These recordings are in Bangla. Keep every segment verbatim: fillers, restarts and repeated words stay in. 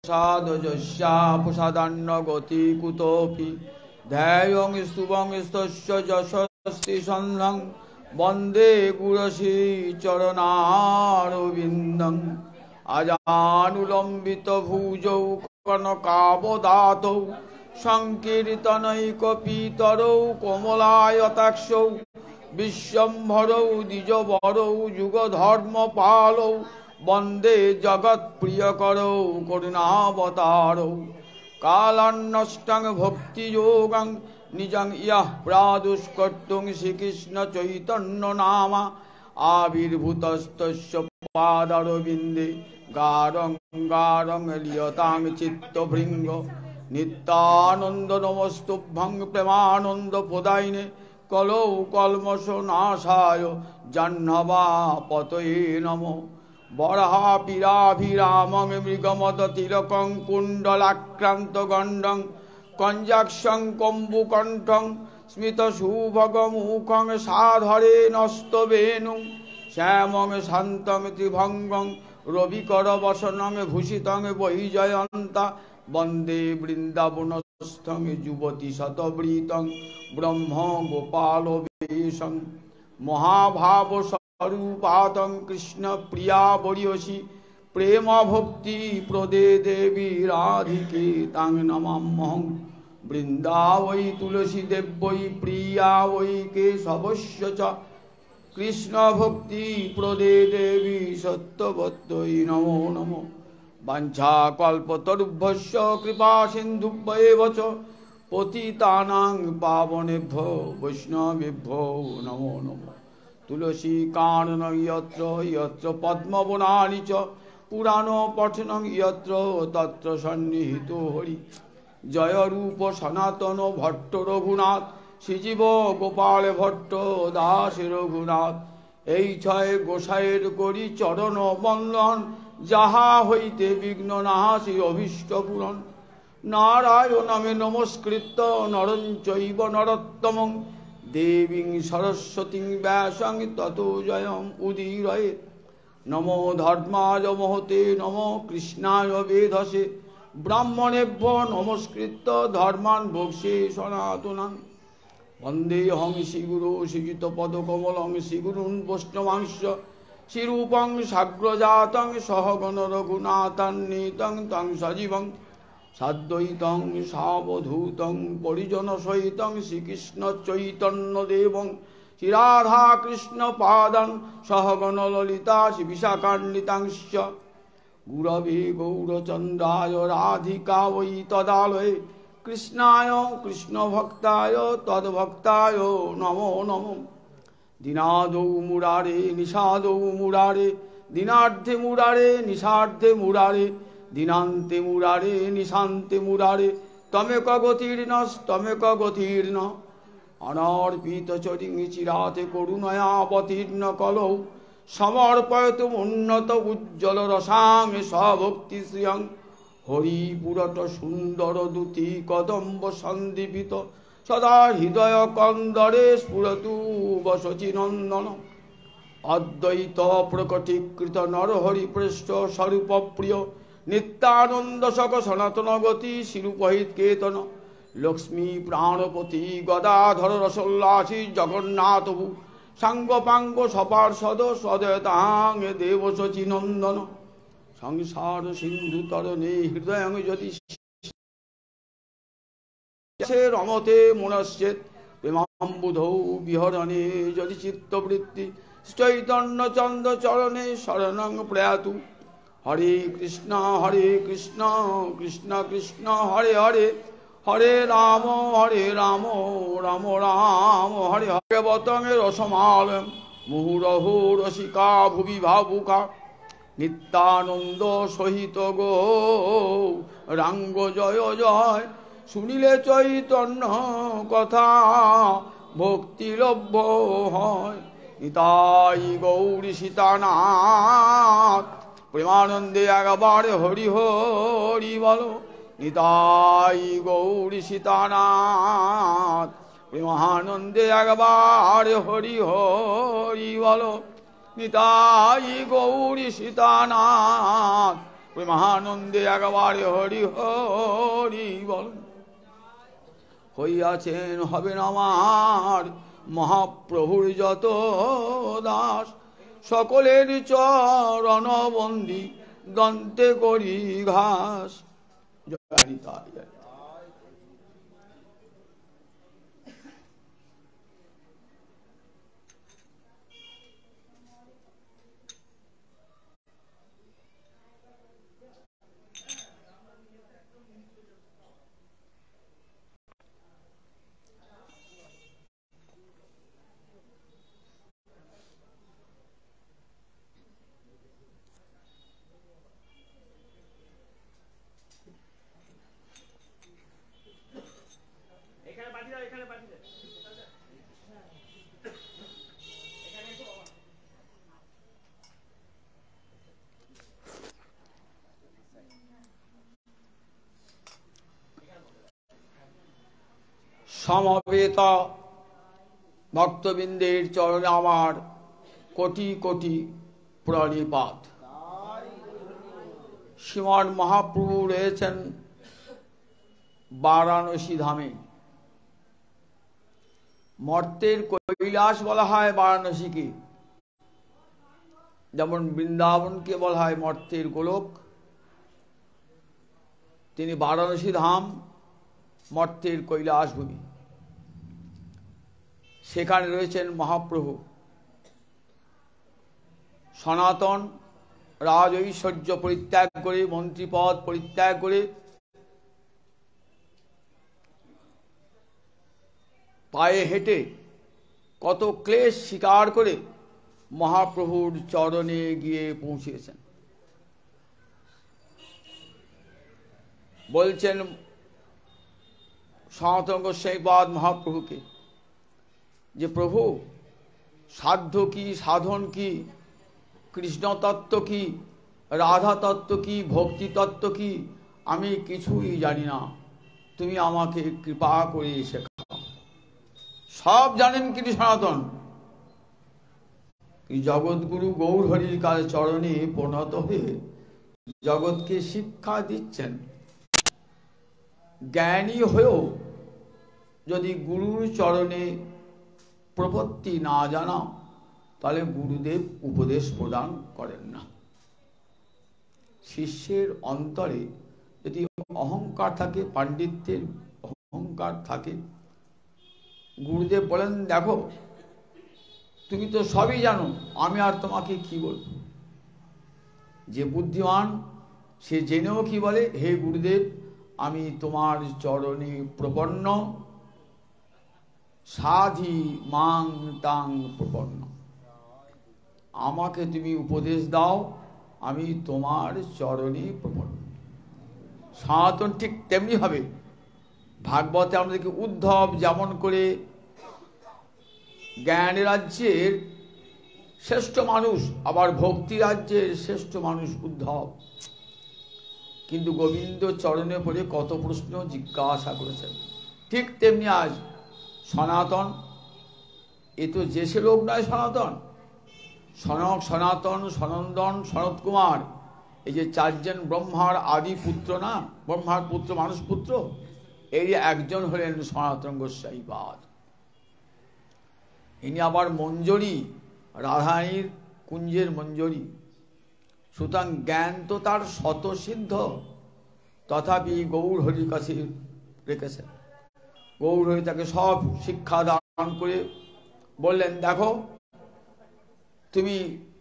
साधजस्या प्रसादान्न गति कुतोऽपि ध्येयं स्तुवं स्तस्य यशस्ति सन्धं वन्दे गुरश्री चरणारविन्दम् अजानुलम्बित भुजौ कनकावदातौ संकीर्तनैकपीतरौ कोमलायताक्षौ विश्वम्भरौ द्विजवरौ युगधर्मपालौ वन्दे जगत्प्रियकरौ करुणावतारौ कालान्नष्टं भक्तियोगं निजं यः प्रादुष्कर्तुं श्रीकृष्ण चैतन्य नाम आविर्भूतस्तस्य पादारविन्दे गारं गारं लियतां चित्तभृङ्ग नित्यानन्द नमस्तुभ्यं प्रेमानन्द प्रदायिने कलौ कल्मषनाशाय जाह्नवापतये नमो बर्हापीराभिरामं मृगमदतिलकं कुण्डलाक्रान्तगण्डं कञ्जाक्षं कम्बुकण्ठं स्मितसुभगमुखं साधरे नस्तवेणुं श्यामं शान्तं त्रिभङ्गं रविकरवसनं भूषितं वैजयन्ता वन्दे वृन्दावनस्थं युवती शतवृतं ब्रह्म गोपालवेशं महाभावस्वरूपातं कृष्ण प्रिया वर्यसि प्रेम भक्ति प्रदे देवी राधिके तां नमाम्यहं वृन्दावै तुलसी देव्यै प्रिया वै केशवस्य च कृष्ण भक्ति प्रदे देवी सत्यवत्यै नमो नमो वाञ्छाकल्पतरुभ्यश्च कृपा सिन्धुभ्येव च पतितानां पावनेभ्यो वैष्णवेभ्यो नमो नमो तुलसी काननं यत्र यत्र पद्मवनानि च पुराणपठनं यत्र तत्र सन्निहितो हरि जय रूप सनातन भट्ट रघुनाथ श्रीजीव गोपाल भट्ट दास रघुनाथ এই ছয় গোসাইয়ের করি চরণ বন্দন যাহা হইতে বিঘ্ন নাশি অভীষ্ট পূরণ नारायण नामे नमस्कृत नरं चैव नरोत्तमं देवीं सरस्वतीं व्यासं ततो जयं उदीरयेत् नमो धर्माय महते नमो कृष्णाय वेधसे ब्राह्मणेभ्यो नमस्कृत धर्मान् भोक्ष्ये सनातनान् वन्देऽहं श्रीगुरो श्रीयुतपदकमलं श्रीगुरून् वैष्णवांश्च श्रीरूपं साग्रजातं सहगण रघुनाथान्वितं तं सजीवं साद्वैतं सावधूतं परिजनसहितं श्रीकृष्ण चैतन्यदेवं श्रीराधाकृष्णपादान् सहगण ललिता श्रीविशाखान्वितांश्च गुरवे गौरचन्द्राय राधिका वै तदालये कृष्णाय कृष्णभक्ताय तद्भक्ताय नमो नमो दिनादौ मुरारे निषादौ मुरारे दिनार्धे मुरारे निषार्धे मुरारे दिनान्ते मुरारे निशान्ते मुरारे तमेक गतिर्नस्तमेक गतिर्न अनर्पितचरिं चिराते करुणयावतीर्ण कलौ समर्पयतु उन्नत उज्ज्वल रसां स्वभक्तिश्रियं हरिपुरट सुंदर दूती कदम्ब सन्दीपित सदा हृदय कंदरे स्फुरतु वसचिनंदन अद्वैत प्रकटीकृत नरहरिपृष्ठ स्वरूप प्रिय नित्यानंद सक सनातन गति शिरूपहित केतन लक्ष्मी प्राणपति गदाधर रसोल्लासी जगन्नाथभु सांगपांग सपार्षद सदयतांग देवशचीनंदन संसार सिंधु तरणे हृदय यदि रमते मुनश्चेत् प्रेमाम्बुधौ विहरणे यदि चित्तवृत्ति चैतन्य चंद चरणे शरणं प्रयातु हरे कृष्ण हरे कृष्ण कृष्ण कृष्ण हरे हरे हरे राम हरे राम राम राम हरे हरे बतंगे रसमालयं मुहुरहो रसिका भुवि भावुका नित्यानंद सहित गो रांग जय जय सुनिले चैतन्य कथा भक्तिलभ्य हय निताई गौरी सीतानाथ प्रेमानंदे एकबारे हरि हरि बोलो निताई गौरी सीतानाथ प्रेमानंदे एकबारे हरि हरि बोलो निताई गौरी सीतानाथ প্রেমানন্দে একবারে হরি হরি বল। হইয়াছেন হবেন আমার মহাপ্রভুর যত দাস, সকলের চরণ বন্দি দন্তে করি ঘাস। জয় তাই জয়। সমবেত ভক্তবৃন্দের চরণে আমার কোটি কোটি প্রণিপাত। শ্রীমান মহাপ্রভু রয়েছেন বারাণসী ধামে। মর্তের কৈলাস বলা হয় বারাণসীকে, যেমন বৃন্দাবনকে বলা হয় মর্তের গোলক। তিনি বারাণসী ধাম মর্তের কৈলাস ভূমি। সেখানে রয়েছেন মহাপ্রভু। সনাতন রাজ ঐশ্বর্য পরিত্যাগ করে, মন্ত্রীপদ পরিত্যাগ করে পায়ে হেঁটে কত ক্লেশ স্বীকার করে মহাপ্রভুর চরণে গিয়ে পৌঁছেছেন। বলছেন সনাতন গোস্বামীপাদ মহাপ্রভুকে যে প্রভু, সাধ্য কি, সাধন কি, কৃষ্ণ তত্ত্ব কি, রাধা তত্ত্ব কি, ভক্তি তত্ত্ব কি, আমি কিছুই জানি না, তুমি আমাকে কৃপা করে শেখাও। সব জানেন কিন্তু সনাতন। জগৎগুরু গৌর হরির কাল চরণে পরিণত হয়ে জগৎকে শিক্ষা দিচ্ছেন। জ্ঞানী হয়েও যদি গুরুর চরণে প্রপত্তি না জানাও, তাহলে গুরুদেব উপদেশ প্রদান করেন না। শিষ্যের অন্তরে যদি অহংকার থাকে, পাণ্ডিত্যের অহংকার থাকে, গুরুদেব বলেন দেখো তুমি তো সবই জানো, আমি আর তোমাকে কি বলবো। যে বুদ্ধিমান সে জেনেও কি বলে, হে গুরুদেব আমি তোমার চরণে প্রপন্ন, সাধি মাং তাং প্রপন্ন, আমাকে তুমি উপদেশ দাও, আমি তোমার চরণে প্রপন্ন। সনাতন ঠিক তেমনি হবে। ভাগবতে আমরা দেখি উদ্ধব যেমন করে জ্ঞান রাজ্যের শ্রেষ্ঠ মানুষ, আবার ভক্তি রাজ্যের শ্রেষ্ঠ মানুষ উদ্ধব, কিন্তু গোবিন্দ চরণে পড়ে কত প্রশ্ন জিজ্ঞাসা করেছেন। ঠিক তেমনি আজ সনাতন, এ তো যে সে লোক নয় সনাতন। সনক, সনাতন, সনন্দন, সনত কুমার, এই যে চারজন ব্রহ্মার আদি পুত্র না, ব্রহ্মার পুত্র, মানুষ পুত্র, এই একজন হলেন সনাতন গোস্বামীপাদ। ইনি আবার মঞ্জরী, রাধারানীর কুঞ্জের মঞ্জরী। সুতরাং জ্ঞান তো তার শতসিদ্ধ, তথাপি গৌর হরির কাছে রেখেছেন। গৌর হরি তাকে সব শিক্ষা দান করে বললেন দেখো তুমি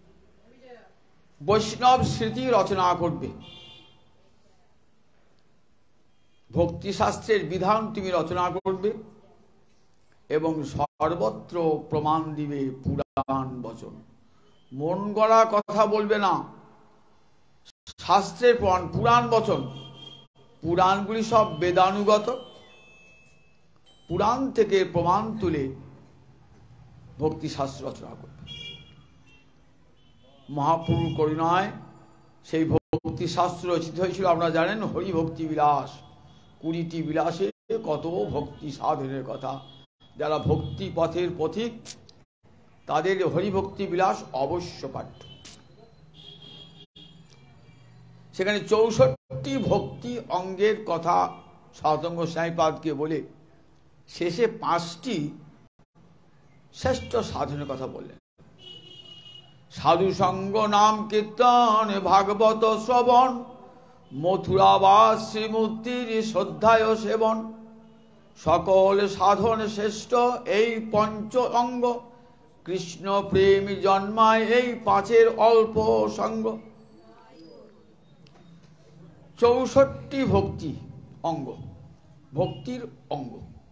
বৈষ্ণব স্মৃতি রচনা করবে, ভক্তিশাস্ত্রের বিধান তুমি রচনা করবে এবং সর্বত্র প্রমাণ দিবে পুরাণ বচন। মন গড়া কথা বলবে না, শাস্ত্রের প্রমাণ, পুরাণ বচন। পুরাণগুলি সব বেদানুগত, পুরাণ থেকে প্রমাণ তুলে ভক্তিশাস্ত্র রচনা করবে। মহাপ্রভুর করুণায় সেই ভক্তিশাস্ত্র রচিত হয়েছিল। আপনারা জানেন হরি ভক্তি বিলাস, কুড়িটি বিলাসে কত ভক্তি সাধনের কথা। যারা ভক্তি পথের পথিক তাদের হরিভক্তি বিলাস অবশ্য পাঠ্য। সেখানে চৌষট্টি ভক্তি অঙ্গের কথা সৎসঙ্গ স্বামীপাদকে বলে শেষে পাঁচটি শ্রেষ্ঠ সাধনের কথা বললেন। সাধু সঙ্গ, নাম কীর্তন, ভাগবত শ্রবণ, মথুরাবাস শ্রীমূর্তির শ্রদ্ধায় সেবন, সকল সাধন শ্রেষ্ঠ এই পঞ্চ অঙ্গ, কৃষ্ণ প্রেম জন্মায় এই পাঁচের অল্প সঙ্গ। চৌষট্টি ভক্তি অঙ্গ, ভক্তির অঙ্গ।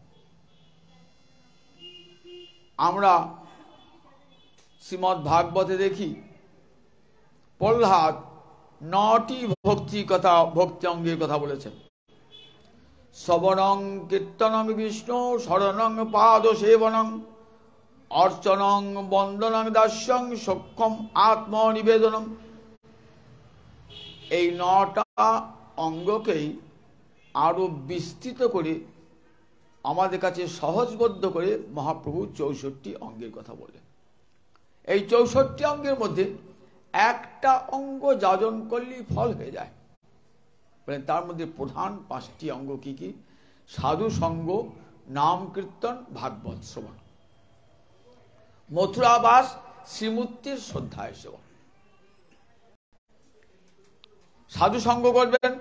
আমরা শ্রীমদ্ ভাগবতে দেখি প্রহ্লাদ নটি ভক্তি কথা, ভক্তি অঙ্গের কথা বলেছেন। শ্রবণং কীর্তনং বিষ্ণু, শরণং পাদ সেবনং, অর্চনং বন্দনং দাস্যং, সক্ষম আত্মনিবেদনম। এই নটা অঙ্গকেই আরো বিস্তৃত করে আমাদের কাছে সহজবদ্ধ করে মহাপ্রভু চৌষট্টি অঙ্গের কথা বলেন। এই চৌষট্টি অঙ্গের মধ্যে একটা অঙ্গ যাজন করলেই ফল হয়ে যায়। তার মধ্যে প্রধান পাঁচটি অঙ্গ কি কি? সাধু সঙ্গ, নাম কীর্তন, ভাগবত শ্রবণ, মথুরাবাস শ্রীমূর্তির শ্রদ্ধায় সেবন। সাধু সঙ্গ করবেন,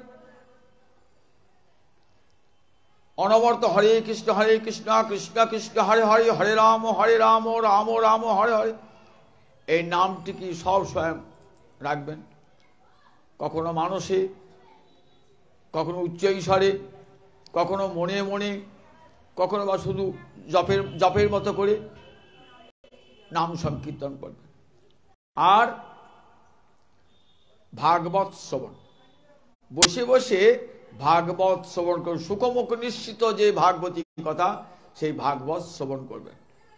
অনবরত হরে কৃষ্ণ হরে কৃষ্ণ কৃষ্ণ কৃষ্ণ হরে হরে, হরে রাম হরে রাম রাম রাম হরে হরে, এই নামটি কি সব স্বয়ং রাখবেন। কখনো মানসে, কখনো উচ্চ ঈশ্বরে, কখনো মনে মনে, কখনো বা শুধু জপের জপের মতো করে নাম সংকীর্তন করবেন। আর ভাগবত শ্রবণ, বসে বসে ভাগবত শ্রবণ করবেন। সুখমুখ নিশ্চিত যে ভাগবতী কথা, সেই ভাগবত শ্রবণ করবেন।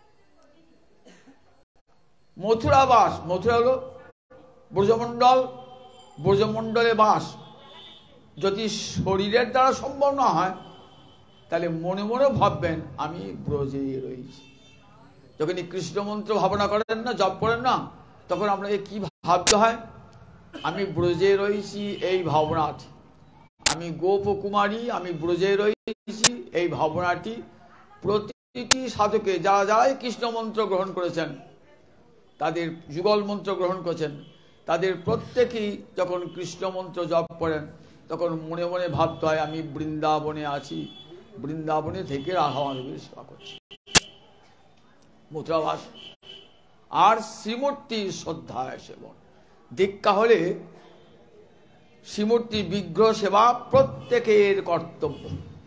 মথুরা বাস, মথুরা হল ব্রজমণ্ডল, ব্রজমণ্ডলে বাস যদি শরীরের দ্বারা সম্ভব না হয়, তাহলে মনে মনে ভাববেন আমি ব্রজে রয়েছি। যখন এই কৃষ্ণ মন্ত্র ভাবনা করেন না, জপ করেন না, তখন আপনাকে কি ভাবতে হয়? আমি ব্রজে রয়েছি, এই ভাবনাটি। আমি গোপকুমারী, আমি ব্রজে রয়েছি, এই ভাবনাটি প্রতিটি সাধকে, যারা যারাই কৃষ্ণ মন্ত্র গ্রহণ করেছেন, তাদের যুগল মন্ত্র গ্রহণ করেছেন, তাদের প্রত্যেকেই যখন কৃষ্ণ মন্ত্র জপ করেন, তখন মনে মনে ভাবতে হয় আমি বৃন্দাবনে আছি, বৃন্দাবনে থেকে রাধা মাধবের সেবা করছি। মথুরাবাস। আর শ্রীমূর্তির শ্রদ্ধায় সেবন। দীক্ষা হলে শ্রীমূর্তি বিগ্রহ সেবা প্রত্যেকের কর্তব্য।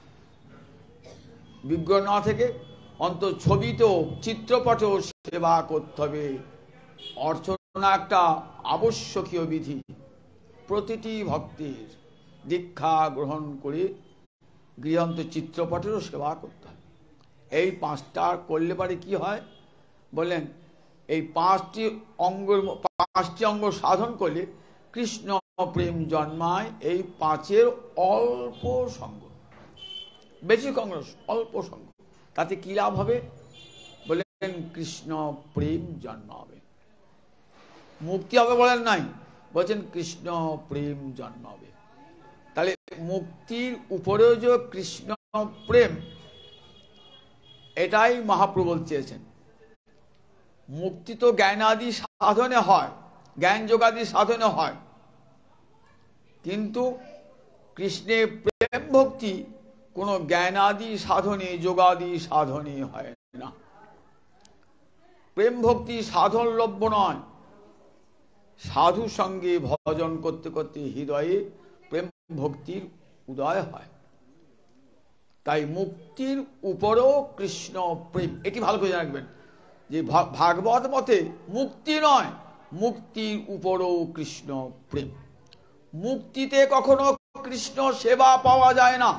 বিগ্রহ না থেকে অন্তত ছবিতেও, চিত্রপটেও সেবা করতে হবে। অর্চনা একটা আবশ্যকীয় বিধি। প্রতিটি ভক্তের দীক্ষা গ্রহণ করে গৃহান্ত চিত্রপটেরও সেবা করতে হয়। এই পাঁচটা করলে পারে কি হয় বললেন? এই পাঁচটি অঙ্গ, পাঁচটি অঙ্গ সাধন করলে কৃষ্ণ প্রেম জন্মায় এই পাঁচের অল্প সঙ্গ, বেশি কংগ্রেস অল্প সঙ্গ। তাতে কি লাভ হবে বলেন? কৃষ্ণ প্রেম জন্মাবে, মুক্তি হবে বলেন নাই, বলছেন কৃষ্ণ প্রেম জন্মাবে। তাহলে মুক্তির উপরেও যে কৃষ্ণ প্রেম, এটাই মহাপ্রভু চেয়েছেন। মুক্তি তো জ্ঞানাদি সাধনে হয়, জ্ঞান যোগাদি সাধনে হয়, কিন্তু কৃষ্ণের প্রেম ভক্তি কোনো জ্ঞানাদি সাধনে, যোগাদি সাধনে হয় না। প্রেম ভক্তি সাধন লভ্য নয়। সাধু সঙ্গে ভজন করতে করতে হৃদয়ে প্রেম ভক্তির উদয় হয়। তাই মুক্তির উপরও কৃষ্ণ প্রেম, এটি ভালো করে রাখবেন যে ভাগবত মতে মুক্তি নয়, মুক্তির উপরও কৃষ্ণ প্রেম। মুক্তিতে কখনো কৃষ্ণ সেবা পাওয়া যায় না।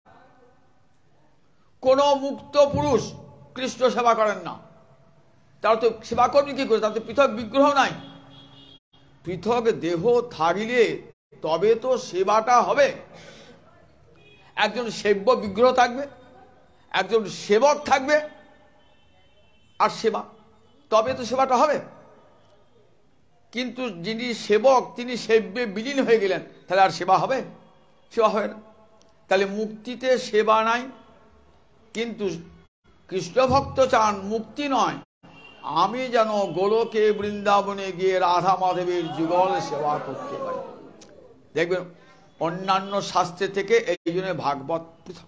কোন মুক্ত পুরুষ কৃষ্ণ সেবা করেন না। তার তো সেবা করবেন কি করে? তার তো পৃথক বিগ্রহ নাই। পৃথক দেহ থাকলে তবে তো সেবাটা হবে। একজন সেব্য বিগ্রহ থাকবে, একজন সেবক থাকবে, আর সেবা, তবে তো সেবাটা হবে। কিন্তু যিনি সেবক তিনি সেব্যে বিলীন হয়ে গেলেন, তাহলে আর সেবা হবে? সেবা হয় না। তাহলে মুক্তিতে সেবা নাই। কিন্তু কৃষ্ণ ভক্ত চান মুক্তি নয়, আমি যেন গোলকে বৃন্দাবনে গিয়ে রাধা মাধবের যুগল সেবা করতে পারি। দেখবেন অন্যান্য শাস্ত্রে থেকে এই জন্য ভাগবত পৃথক।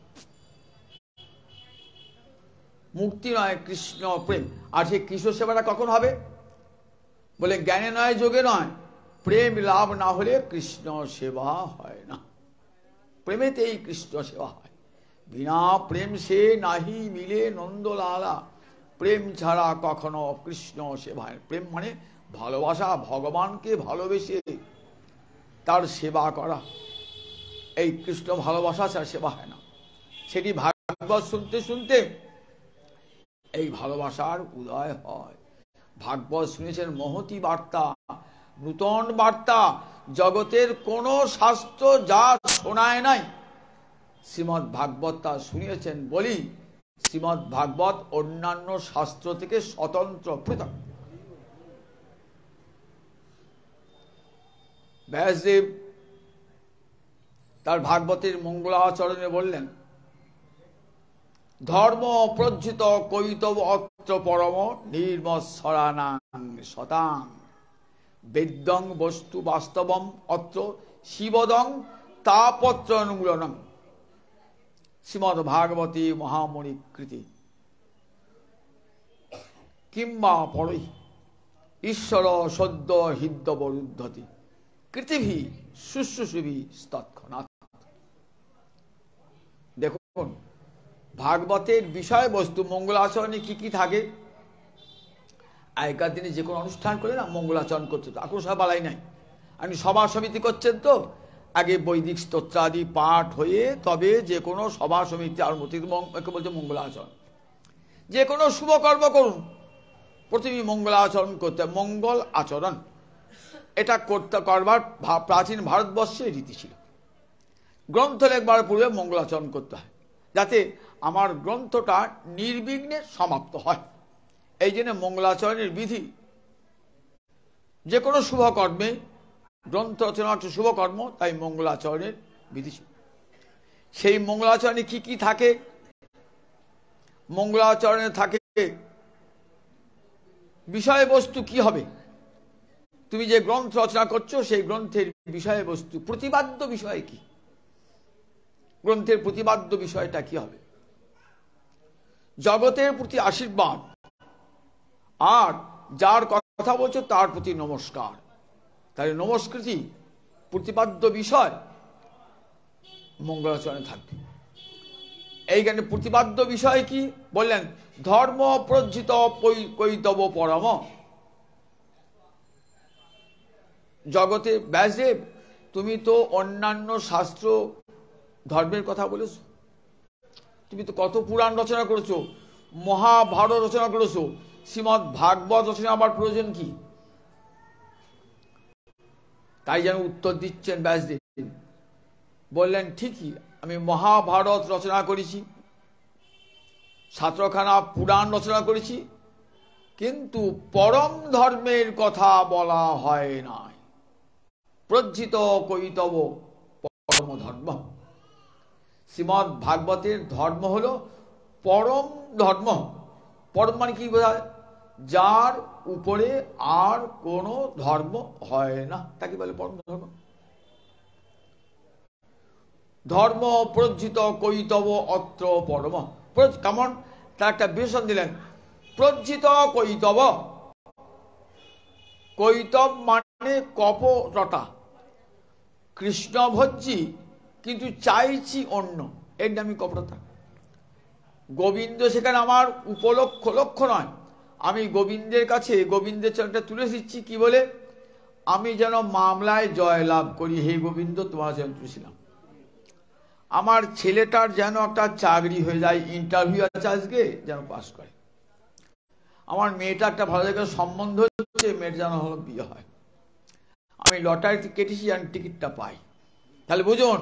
মুক্তি নয়, কৃষ্ণ প্রেম। আর সেই কৃষ্ণ সেবাটা কখন হবে? বলে জ্ঞানে নয়, যোগে নয়, প্রেম লাভ না হলে কৃষ্ণ সেবা হয় না। প্রেমেতেই কৃষ্ণ সেবা হয়। বিনা প্রেম সে নাহি মিলে নন্দলালা, প্রেম ছাড়া কখনো কৃষ্ণ সেবা। প্রেম মানে ভালোবাসা, ভগবানকে ভালোবেসে তার সেবা করা। এই কৃষ্ণ ভালোবাসা ছাড়া সেবা হয় না। সেটি ভাগবত শুনতে শুনতে এই ভালোবাসার উদয় হয়। ভাগবত শুনেছেন মহতি বার্তা, নূতন বার্তা, জগতের কোন শাস্ত্র যা শোনায় নাই শ্রীমৎ ভাগবত তা শুনিয়েছেন বলি শ্রীমৎ ভাগবত অন্যান্য শাস্ত্র থেকে স্বতন্ত্র, পৃথক। ব্যাসদেব তার ভাগবতের মঙ্গলাচরণে বললেন, ধর্ম প্রজ্জিত কৈতব অত্র পরম নির্মৎসরানাং শতাং বেদ্যং বস্তু বাস্তবম অত্র শিবদং তাপত্র অনুমূলনং। শ্রীমদ্ ভাগবতী মহামণি কৃতি কিংবা পরৈ ঈশ্বর সদ্য হৃদ্যবরুদ্ধতি কৃতিভি শুশ্রূষুভি তৎক্ষণাৎ। দেখুন ভাগবতের বিষয়বস্তু মঙ্গলাচরণে কি কি থাকে। আগেকার দিনে যে কোনো অনুষ্ঠান করে না মঙ্গলাচরণ করতে হতো, এখন সব বালাই নাই। আপনি সভা সমিতি করছেন তো আগে বৈদিক স্তোত্রাদি পাঠ হয়ে তবে যে কোনো সভা সমিতি আর মতি বলছে মঙ্গলাচরণ। যে কোনো শুভকর্ম করুন প্রথমেই মঙ্গলাচরণ করতে, মঙ্গল আচরণ এটা করতে করবার প্রাচীন ভারতবর্ষে রীতি ছিল। গ্রন্থ লেখবার পূর্বে মঙ্গলাচরণ করতে হয় যাতে আমার গ্রন্থটা নির্বিঘ্নে সমাপ্ত হয়। এই জন্য মঙ্গলাচরণের বিধি। যে কোনো শুভকর্মে, গ্রন্থ রচনা হচ্ছে শুভকর্ম, তাই মঙ্গলাচরণের বিধি। সেই মঙ্গলাচরণে কি কি থাকে? মঙ্গলাচরণে থাকে বিষয়বস্তু কি হবে। তুমি যে গ্রন্থ রচনা করছো সেই গ্রন্থের বিষয়বস্তু, প্রতিপাদ্য বিষয় কি, গ্রন্থের প্রতিপাদ্য বিষয়টা কি হবে। জগতের প্রতি আশীর্বাদ, আর যার কথা বলছো তার প্রতি নমস্কার। তাহলে নমস্কৃতি প্রতিপাদ্য বিষয় মঙ্গলাচরণে থাকবে। এইখানে প্রতিপাদ্য বিষয় কি বললেন? ধর্ম প্রজ্জিত কৈতব পরম। জগতে ব্যাসদেব তুমি তো অন্যান্য শাস্ত্র ধর্মের কথা বলেছো, তুমি তো কত পুরাণ রচনা করেছো, মহাভারত রচনা করেছো, শ্রীমদ্ ভাগবত রচনা আবার প্রয়োজন কি? তাই যেন উত্তর দিচ্ছেন ব্যাসদেব। বললেন ঠিকই, আমি মহাভারত রচনা করেছি, সতেরোখানা পুরাণ রচনা করেছি, কিন্তু পরম ধর্মের কথা বলা হয় নাই। প্রজ্জিত কৈতব পরম ধর্ম। শ্রীমদ্ ভাগবতের ধর্ম হলো পরম ধর্ম। পরম মানে কি বোঝায়? যার উপরে আর কোন ধর্ম হয় না তাকে বলে পরম ধর্ম। ধর্ম প্রজ্জিত কৈতব অত্র পরম। কেমন? তার একটা বিশেষণ দিলেন, প্রজ্জিত কৈতব। কৈতব মানে কপটতা, কৃষ্ণভোজ্যী কিন্তু চাইছি অন্য, এর নামই কপটতা। গোবিন্দ সেখানে আমার উপলক্ষ লক্ষ্য নয়। আমি গোবিন্দের কাছে গোবিন্দের চরণটা তুলে দিচ্ছি কি বলে? আমি যেন মামলায় জয় লাভ করি, হে গোবিন্দ তোমার চরণ তুলেছিলাম। আমার ছেলেটার যেন একটা চাকরি হয়ে যায়, ইন্টারভিউ আছে আজকে, যেন পাস করে। আমার মেয়েটা একটা ভালো জায়গায় সম্বন্ধ হচ্ছে, মেয়ের যেন হলো বিয়ে হয়। আমি লটারিতে কেটেছি, আমি টিকিটটা পাই। তাহলে বুঝুন,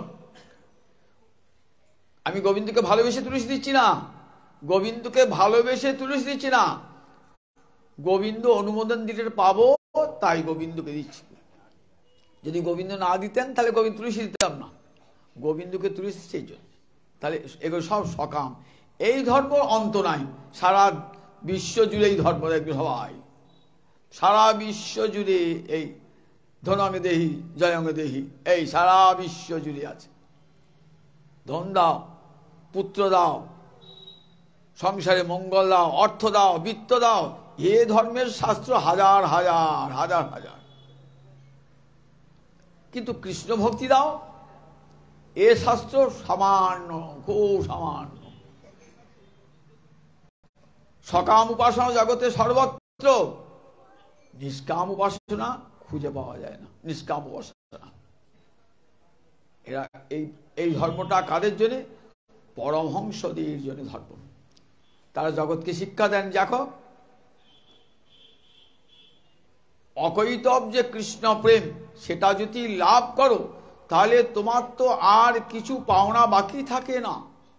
আমি গোবিন্দকে ভালোবেসে তুলসী দিচ্ছি না, গোবিন্দকে ভালোবেসে তুলসী দিচ্ছি না, গোবিন্দ অনুমোদন দিলে পাবো, তাই গোবিন্দকে দিচ্ছি। যদি গোবিন্দ না দিতেন তাহলে গোবিন্দ তুলসী দিতাম না, গোবিন্দকে তুলসী সেই জন্য। তাহলে এগুলো সব সকাম। এই ধর্ম অন্ত নাই, সারা বিশ্ব জুড়ে এই ধর্ম দেখবে সবাই, সারা বিশ্ব জুড়ে এই ধনঙ্গে দেহি জয়ঙ্গে দেহি, এই সারা বিশ্ব জুড়ে আছে। ধন দাও, পুত্র দাও, সংসারে মঙ্গল দাও, অর্থ দাও, বিত্ত দাও, এ ধর্মের শাস্ত্র হাজার হাজার হাজার হাজার। কিন্তু কৃষ্ণ ভক্তি দাও, এ শাস্ত্র সামান্য, খুব সামান্য। সকাম উপাসনা জগতে সর্বত্র, নিষ্কাম উপাসনা খুঁজে পাওয়া যায় না। নিষ্কাম উপাসনা এরা এই এই ধর্মটা কাদের জন্য? পরমহংসদের জন্য ধর্ম। তারা জগৎকে শিক্ষা দেন, দেখো অকৈতব যে কৃষ্ণ প্রেম, সেটা যদি লাভ করো তাহলে তোমার তো আর কিছু পাওনা বাকি থাকে না।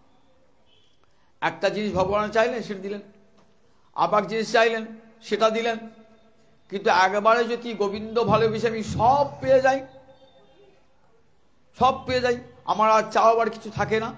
একটা জিনিস ভগবান চাইলেন সেটা দিলেন, আবার জিনিস চাইলেন সেটা দিলেন। কিন্তু একবারে যদি গোবিন্দ ভালোবেসে আমি সব পেয়ে যাই, সব পেয়ে যাই, আমার আর চাওয়ার কিছু থাকে না।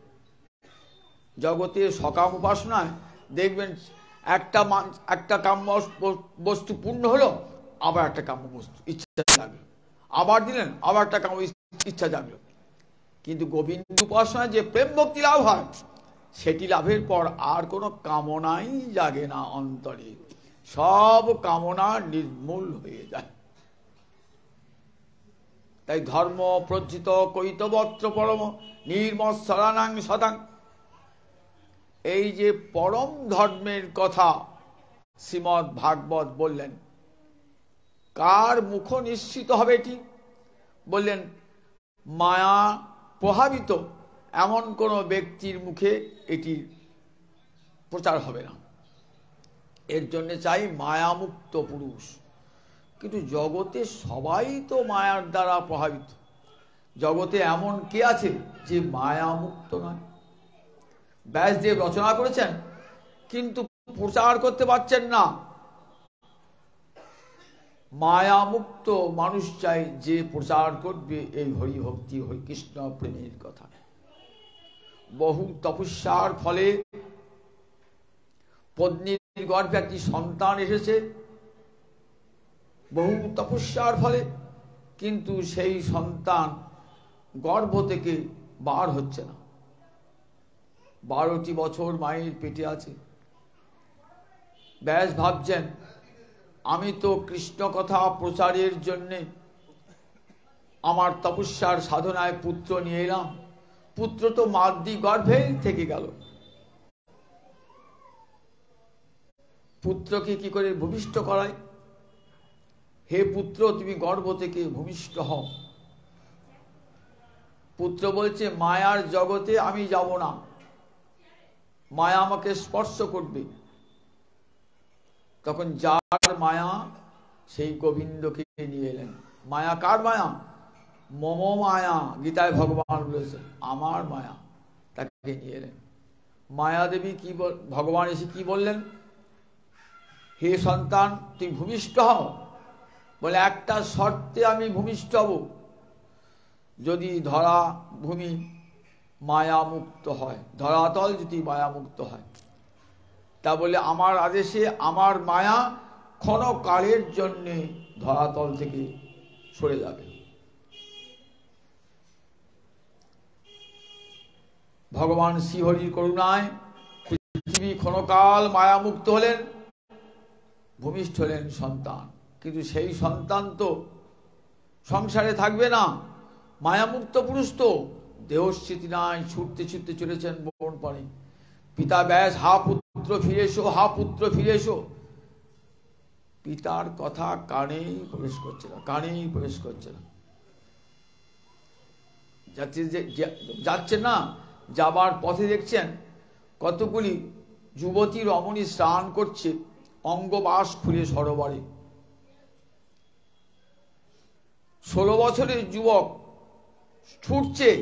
জগতে সকাম উপাসনায় দেখবেন একটা একটা কাম্য বস্তু পূর্ণ হলো, আবার একটা কাম্য বস্তু ইচ্ছা জাগলো, আবার দিলেন, আবার একটা কাম্য ইচ্ছা জাগলো। কিন্তু গোবিন্দ উপাসনায় যে প্রেম ভক্তি লাভ হয়, সেটি লাভের পর আর কোনো কামনাই জাগে না অন্তরে, সব কামনা নির্মূল হয়ে যায়। তাই ধর্ম প্রজ্জিত কৈতবত্র পরম নির্মৎসরানাং শতাং, এই যে পরম ধর্মের কথা শ্রীমদ্ ভাগবত বললেন, কার মুখ নিশ্চিত হবে এটি? বললেন মায়া প্রভাবিত এমন কোন ব্যক্তির মুখে এটি প্রচার হবে না। এর জন্য চাই মায়ামুক্ত পুরুষ। কিন্তু জগতে সবাই তো মায়ার দ্বারা প্রভাবিত। জগতে এমন কে আছে যে মায়ামুক্ত নয়? ব্যাসদেব রচনা করেছেন কিন্তু প্রচার করতে পারছেন না। মায়ামুক্ত মানুষ চাই যে প্রচার করবে এই হরি ভক্তি, হরি কৃষ্ণ প্রেমের কথা। বহু তপস্যার ফলে পত্নীর গর্ভে একটি সন্তান এসেছে, বহু তপস্যার ফলে, কিন্তু সেই সন্তান গর্ভ থেকে বার হচ্ছে না। বারোটি বছর মায়ের পেটে আছে। ব্যাস ভাবছেন আমি তো কৃষ্ণ কথা প্রচারের জন্যে আমার তপস্যার সাধনায় পুত্র নিয়ে এলাম, পুত্র তো মাতৃ গর্ভেই থেকে গেল। পুত্রকে কি করে ভূমিষ্ঠ করায়? হে পুত্র, তুমি গর্ভ থেকে ভূমিষ্ঠ হও। পুত্র বলছে মায়ার জগতে আমি যাব না, মায়া আমাকে স্পর্শ করবে। তখন যার মায়া, সেই গোবিন্দকে নিয়ে এলেন। মায়া কার মায়া? মম মায়া, গীতায় ভগবান বলেছেন আমার মায়া, তাকে নিয়ে এলেন। মায়া দেবী কি ভগবান এসে কি বললেন? হে সন্তান, তুই ভূমিষ্ঠ হও। বলে একটা শর্তে আমি ভূমিষ্ঠ হব, যদি ধরা ভূমি মায়ামুক্ত হয়, ধরাতল যদি মায়ামুক্ত হয়। তা বলে আমার আদেশে আমার মায়া ক্ষণকালের জন্যে ধরাতল থেকে সরে যাবে। ভগবান শ্রীহরির করুণায় পৃথিবী ক্ষণকাল মায়ামুক্ত হলেন, ভূমিষ্ঠ হলেন সন্তান। কিন্তু সেই সন্তান তো সংসারে থাকবে না, মায়ামুক্ত পুরুষ তো দেহস্থিতি নাই, ছুটতে ছুটতে চলেছেন বন পানে। পিতা ব্যাস, হা পুত্র ফিরে এসো, হা পুত্র ফিরে এসো। পিতার কথা কানেই প্রবেশ করছে না, কানেই প্রবেশ করছে না। যাচ্ছে যাচ্ছে না, যাবার পথে দেখছেন কতগুলি যুবতী রমণী স্নান করছে অঙ্গবাস খুলে সরোবরে। ষোলো বছরের যুবক ছুটছে,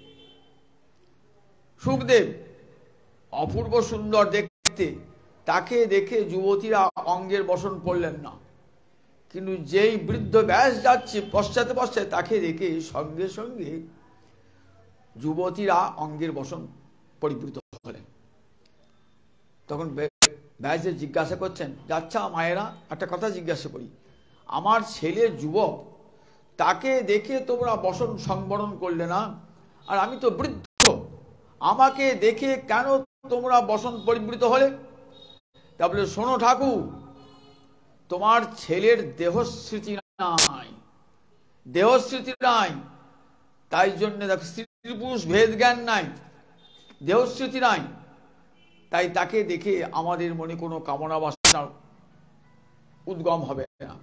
সুখদেব অপূর্ব সুন্দর দেখতে, তাকে দেখে যুবতীরা অঙ্গের বসন পড়লেন না। কিন্তু যেই বৃদ্ধ ব্যাস যাচ্ছে পশ্চাতে পশ্চাতে, তাকে রেখে সঙ্গে সঙ্গে যুবতীরা অঙ্গের বসন পরিবৃত হলেন। তখন ব্যাসে জিজ্ঞাসা করছেন, আচ্ছা মায়েরা, একটা কথা জিজ্ঞাসা করি, আমার ছেলে যুবক, তাকে দেখে তোমরা বসন সংবরণ করলে না, আর আমি তো বৃদ্ধ, আমাকে দেখে কেন তোমরা বসন পরিবৃত হলে? তা বলে, শোনো ঠাকুর, তোমার ছেলের দেহস্মৃতি নাই, দেহস্মৃতি নাই, তাই জন্য দেখো স্ত্রী পুরুষ ভেদ জ্ঞান নাই, দেহস্মৃতি নাই, তাই তাকে দেখে আমাদের মনে কোনো কামনা বাসনার উদ্গম হবে না।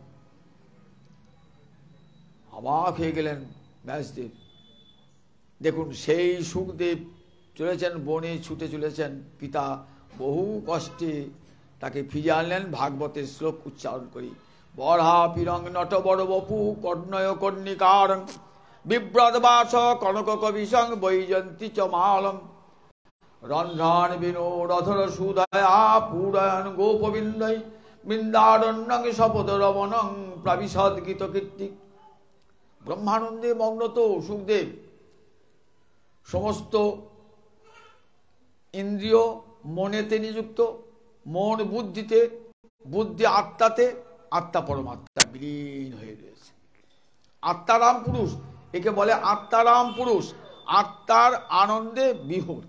অবাক হয়ে গেলেন ব্যাসদেব। দেখুন, সেই সুখদেব চলেছেন বনে, ছুটে চলেছেন, পিতা বহু কষ্টে তাকে ফিরিয়ে আনলেন ভাগবতের শ্লোক উচ্চারণ করি। বরহা পিরং নট বড় বপু কর্ণয় কর্ণিকার বিব্রত বাস কনক কবিসং বৈজন্তী চ মালং রন্ধ্রান বিনোধর সুদয়া পুরায়ণ গোপবিন্দৈ বৃন্দারণ্যং শপথ রমণং প্রাবিশদ গীত কীর্তি। ব্রহ্মানন্দে মগ্ন তো সুখদেব। সমস্ত ইন্দ্রিয় মনেতে নিযুক্ত, মন বুদ্ধিতে, বুদ্ধি আত্মাতে, আত্মা পরমাত্মা বিলীন হয়ে রয়েছে। আত্মারাম পুরুষ, একে বলে আত্মারাম পুরুষ, আত্মার আনন্দে বিহর।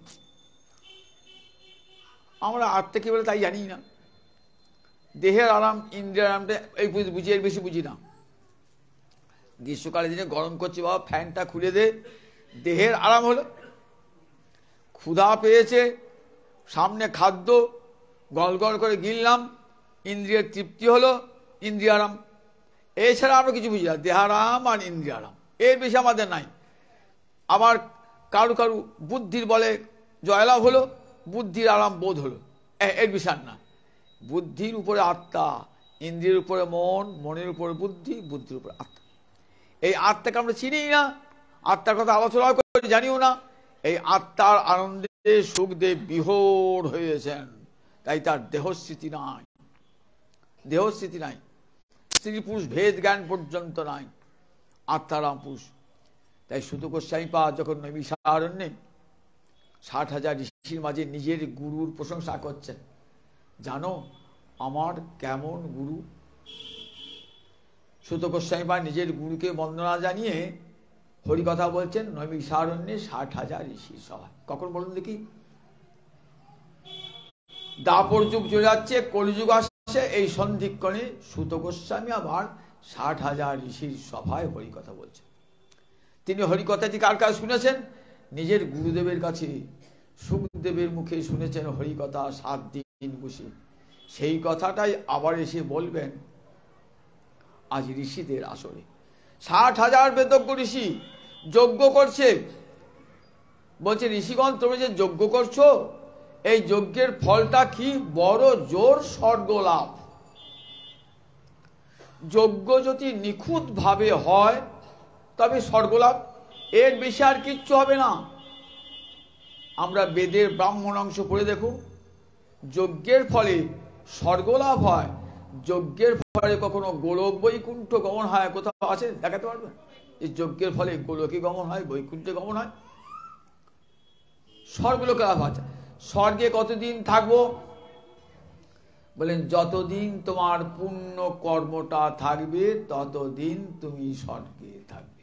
আমরা আত্মা কি বলে তাই জানি না। দেহের আরাম, ইন্দ্রিয়ার আরামটা এই বুঝি, এর বেশি বুঝি না। গ্রীষ্মকালের দিনে গরম করছে, বাবা ফ্যানটা খুলে দে, দেহের আরাম হলো। ক্ষুধা পেয়েছে, সামনে খাদ্য গল গল করে গিললাম, ইন্দ্রিয়ের তৃপ্তি হলো, ইন্দ্রিয় আরাম। এছাড়া আমরা কিছু বুঝি না, দেহারাম আর ইন্দ্রিয় আরাম, এর বেশি আমাদের নাই। আবার কারু কারু বুদ্ধির বলে জয়লাভ হলো, বুদ্ধির আরাম বোধ হলো, এর বিষয় না। বুদ্ধির উপরে আত্মা, ইন্দ্রিয়ের উপরে মন, মনের উপরে বুদ্ধি, বুদ্ধির উপরে আত্মা। এই আত্মাকে আমরা চিনি না, আত্মার কথা আলোচনা করে জানিও না। এই আত্মার আনন্দে সুখদেব বিহোর হয়েছেন, তাই তার দেহস্মৃতি নাই, দেহস্মৃতি নাই, স্ত্রী পুরুষ ভেদ জ্ঞান পর্যন্ত নাই, আত্মারাম পুরুষ। তাই সুত গোস্বামী পা যখন নৈমিষারণ্যে ষাট হাজার ঋষির মাঝে নিজের গুরুর প্রশংসা করছেন, জানো আমার কেমন গুরু। সুত গোস্বামী পা নিজের গুরুকে বন্দনা জানিয়ে হরিকথা বলছেন নৈমিষারণ্যে ষাট হাজার ঋষির সভায়। কখন বলুন দেখি? দাপর যুগ চলে যাচ্ছে, কলিযুগ আসছে, এই সন্ধিক্ষণে সুত গোস্বামী আবার ষাট হাজার ঋষির সভায় হরিকথা বলছেন। তিনি হরিকথাটি কার কাছে শুনেছেন? নিজের গুরুদেবের কাছে, সুখদেবের মুখে শুনেছেন হরিকথা সাত দিন বসে। সেই কথাটাই আবার এসে বলবেন আজ ঋষিদের আসরে। ষাট হাজার বেদজ্ঞ ঋষি যজ্ঞ করছে, বলছে ঋষিগণ তুমি যে যজ্ঞ করছো, এই যজ্ঞের ফলটা কি? বড় জোর স্বর্গ লাভ। যজ্ঞ যদি নিখুঁত ভাবে হয় তবে স্বর্গলাভ, এর বেশি আর কিচ্ছু হবে না। আমরা বেদের ব্রাহ্মণ অংশ পড়ে দেখুন, যজ্ঞের ফলে স্বর্গলাভ হয়। যজ্ঞের ফলে কখনো গোলক বৈকুণ্ঠ গমন হয়? কোথাও আছে? দেখাতে পারবেন এই যজ্ঞের ফলে গোলকে গমন হয়, বৈকুণ্ঠে গমন হয়? স্বর্গলোকে লাভ আছে। স্বর্গে কতদিন থাকবো? বলেন যতদিন তোমার পুণ্য কর্মটা থাকবে ততদিন তুমি স্বর্গে থাকবে।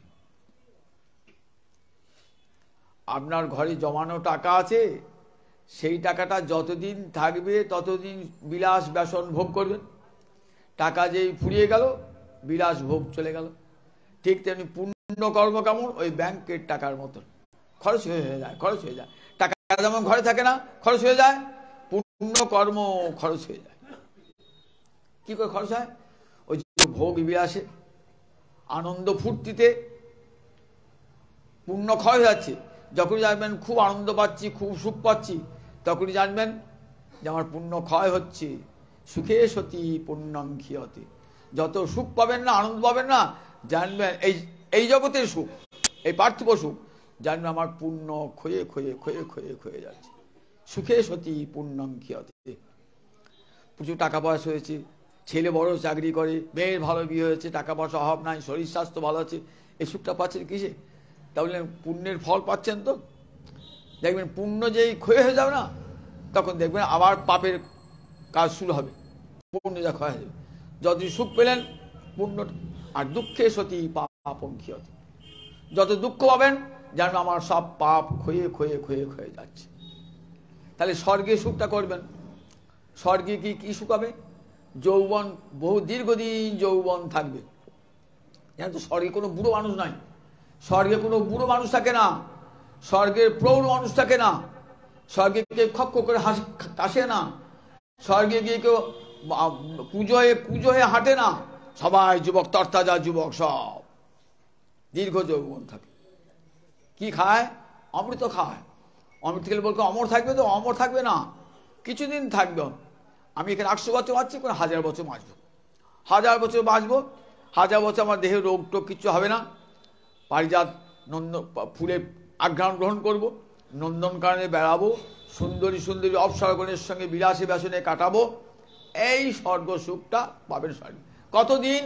আপনার ঘরে জমানো টাকা আছে, সেই টাকাটা যতদিন থাকবে ততদিন বিলাস ব্যসন ভোগ করবেন। টাকা যেই ফুরিয়ে গেল, বিলাস ভোগ চলে গেল। ঠিক তেমনি পুণ্য কর্ম কেমন? ওই ব্যাংকের টাকার মতন খরচ হয়ে যায়, খরচ হয়ে যায়। টাকা যেমন ঘরে থাকে না, খরচ হয়ে যায়, পুণ্য কর্ম খরচ হয়ে যায়। কি করে খরচ হয়? ওই যে ভোগ বিলাসে, আনন্দ ফুর্তিতে পুণ্য ক্ষয় হয়ে যাচ্ছে। যখনই জানবেন খুব আনন্দ পাচ্ছি, খুব সুখ পাচ্ছি, তখনই জানবেন যে আমার পুণ্য ক্ষয় হচ্ছে। সুখে সতী পুণ্যং ক্ষীয়তে। যত সুখ পাবেন না, আনন্দ পাবেন না, জানবেন এই এই জগতের সুখ, এই পার্থিব সুখ, জানবেন আমার পুণ্য ক্ষয়ে ক্ষয়ে ক্ষয়ে ক্ষয়ে ক্ষয়ে যাচ্ছে। সুখে সতী পুণ্যং ক্ষীয়তে। প্রচুর টাকা পয়সা হয়েছে, ছেলে বড় চাকরি করে, মেয়ের ভালো বিয়ে হয়েছে, টাকা পয়সা অভাব নাই, শরীর স্বাস্থ্য ভালো আছে, এই সুখটা পাচ্ছেন কিসে? তাহলে পুণ্যের ফল পাচ্ছেন তো। দেখবেন পুণ্য যেই ক্ষয় হয়ে যাবে না, তখন দেখবেন আবার পাপের কাজ শুরু হবে, পুণ্য যা ক্ষয় হয়ে যাবে। যত সুখ পেলেন পুণ্য, আর দুঃখে সতী পাপং ক্ষয়তি, যত দুঃখ পাবেন যেন আমার সব পাপ ক্ষয়ে ক্ষয়ে ক্ষয়ে ক্ষয়ে যাচ্ছে। তাহলে স্বর্গে সুখটা করবেন। স্বর্গে কি কি সুখ হবে? যৌবন, বহু দীর্ঘদিন যৌবন থাকবে। জানেন তো স্বর্গে কোনো বুড়ো মানুষ নাই, স্বর্গে কোনো বুড়ো মানুষ থাকে না, স্বর্গের প্রৌঢ় মানুষ থাকে না, স্বর্গে কেউ খক্ষ করে হাসি কাশে না, স্বর্গে গিয়ে কেউ পুজো হয়ে পুজো হয়ে হাঁটে না, সবাই যুবক, তরতাজা যুবক, সব দীর্ঘ যৌবন থাকে। কি খায়? অমৃত খায়। অমৃত খেলে বলতে অমর থাকবে তো? অমর থাকবে না, কিছুদিন থাকবে। আমি এখানে একশো বছর বাঁচছি, কোনো হাজার বছর বাঁচবো, হাজার বছর বাঁচবো, হাজার বছর আমার দেহে রোগ টোগ কিচ্ছু হবে না। পারিজাত নন্দ ফুলে আঘ্রাণ গ্রহণ করবো, নন্দনকাননে বেড়াবো, সুন্দরী সুন্দরী অপ্সরাগণের সঙ্গে বিলাসী ব্যাসনে কাটাবো। এই স্বর্গ সুখটা পাবেন স্বর্গে। কতদিন?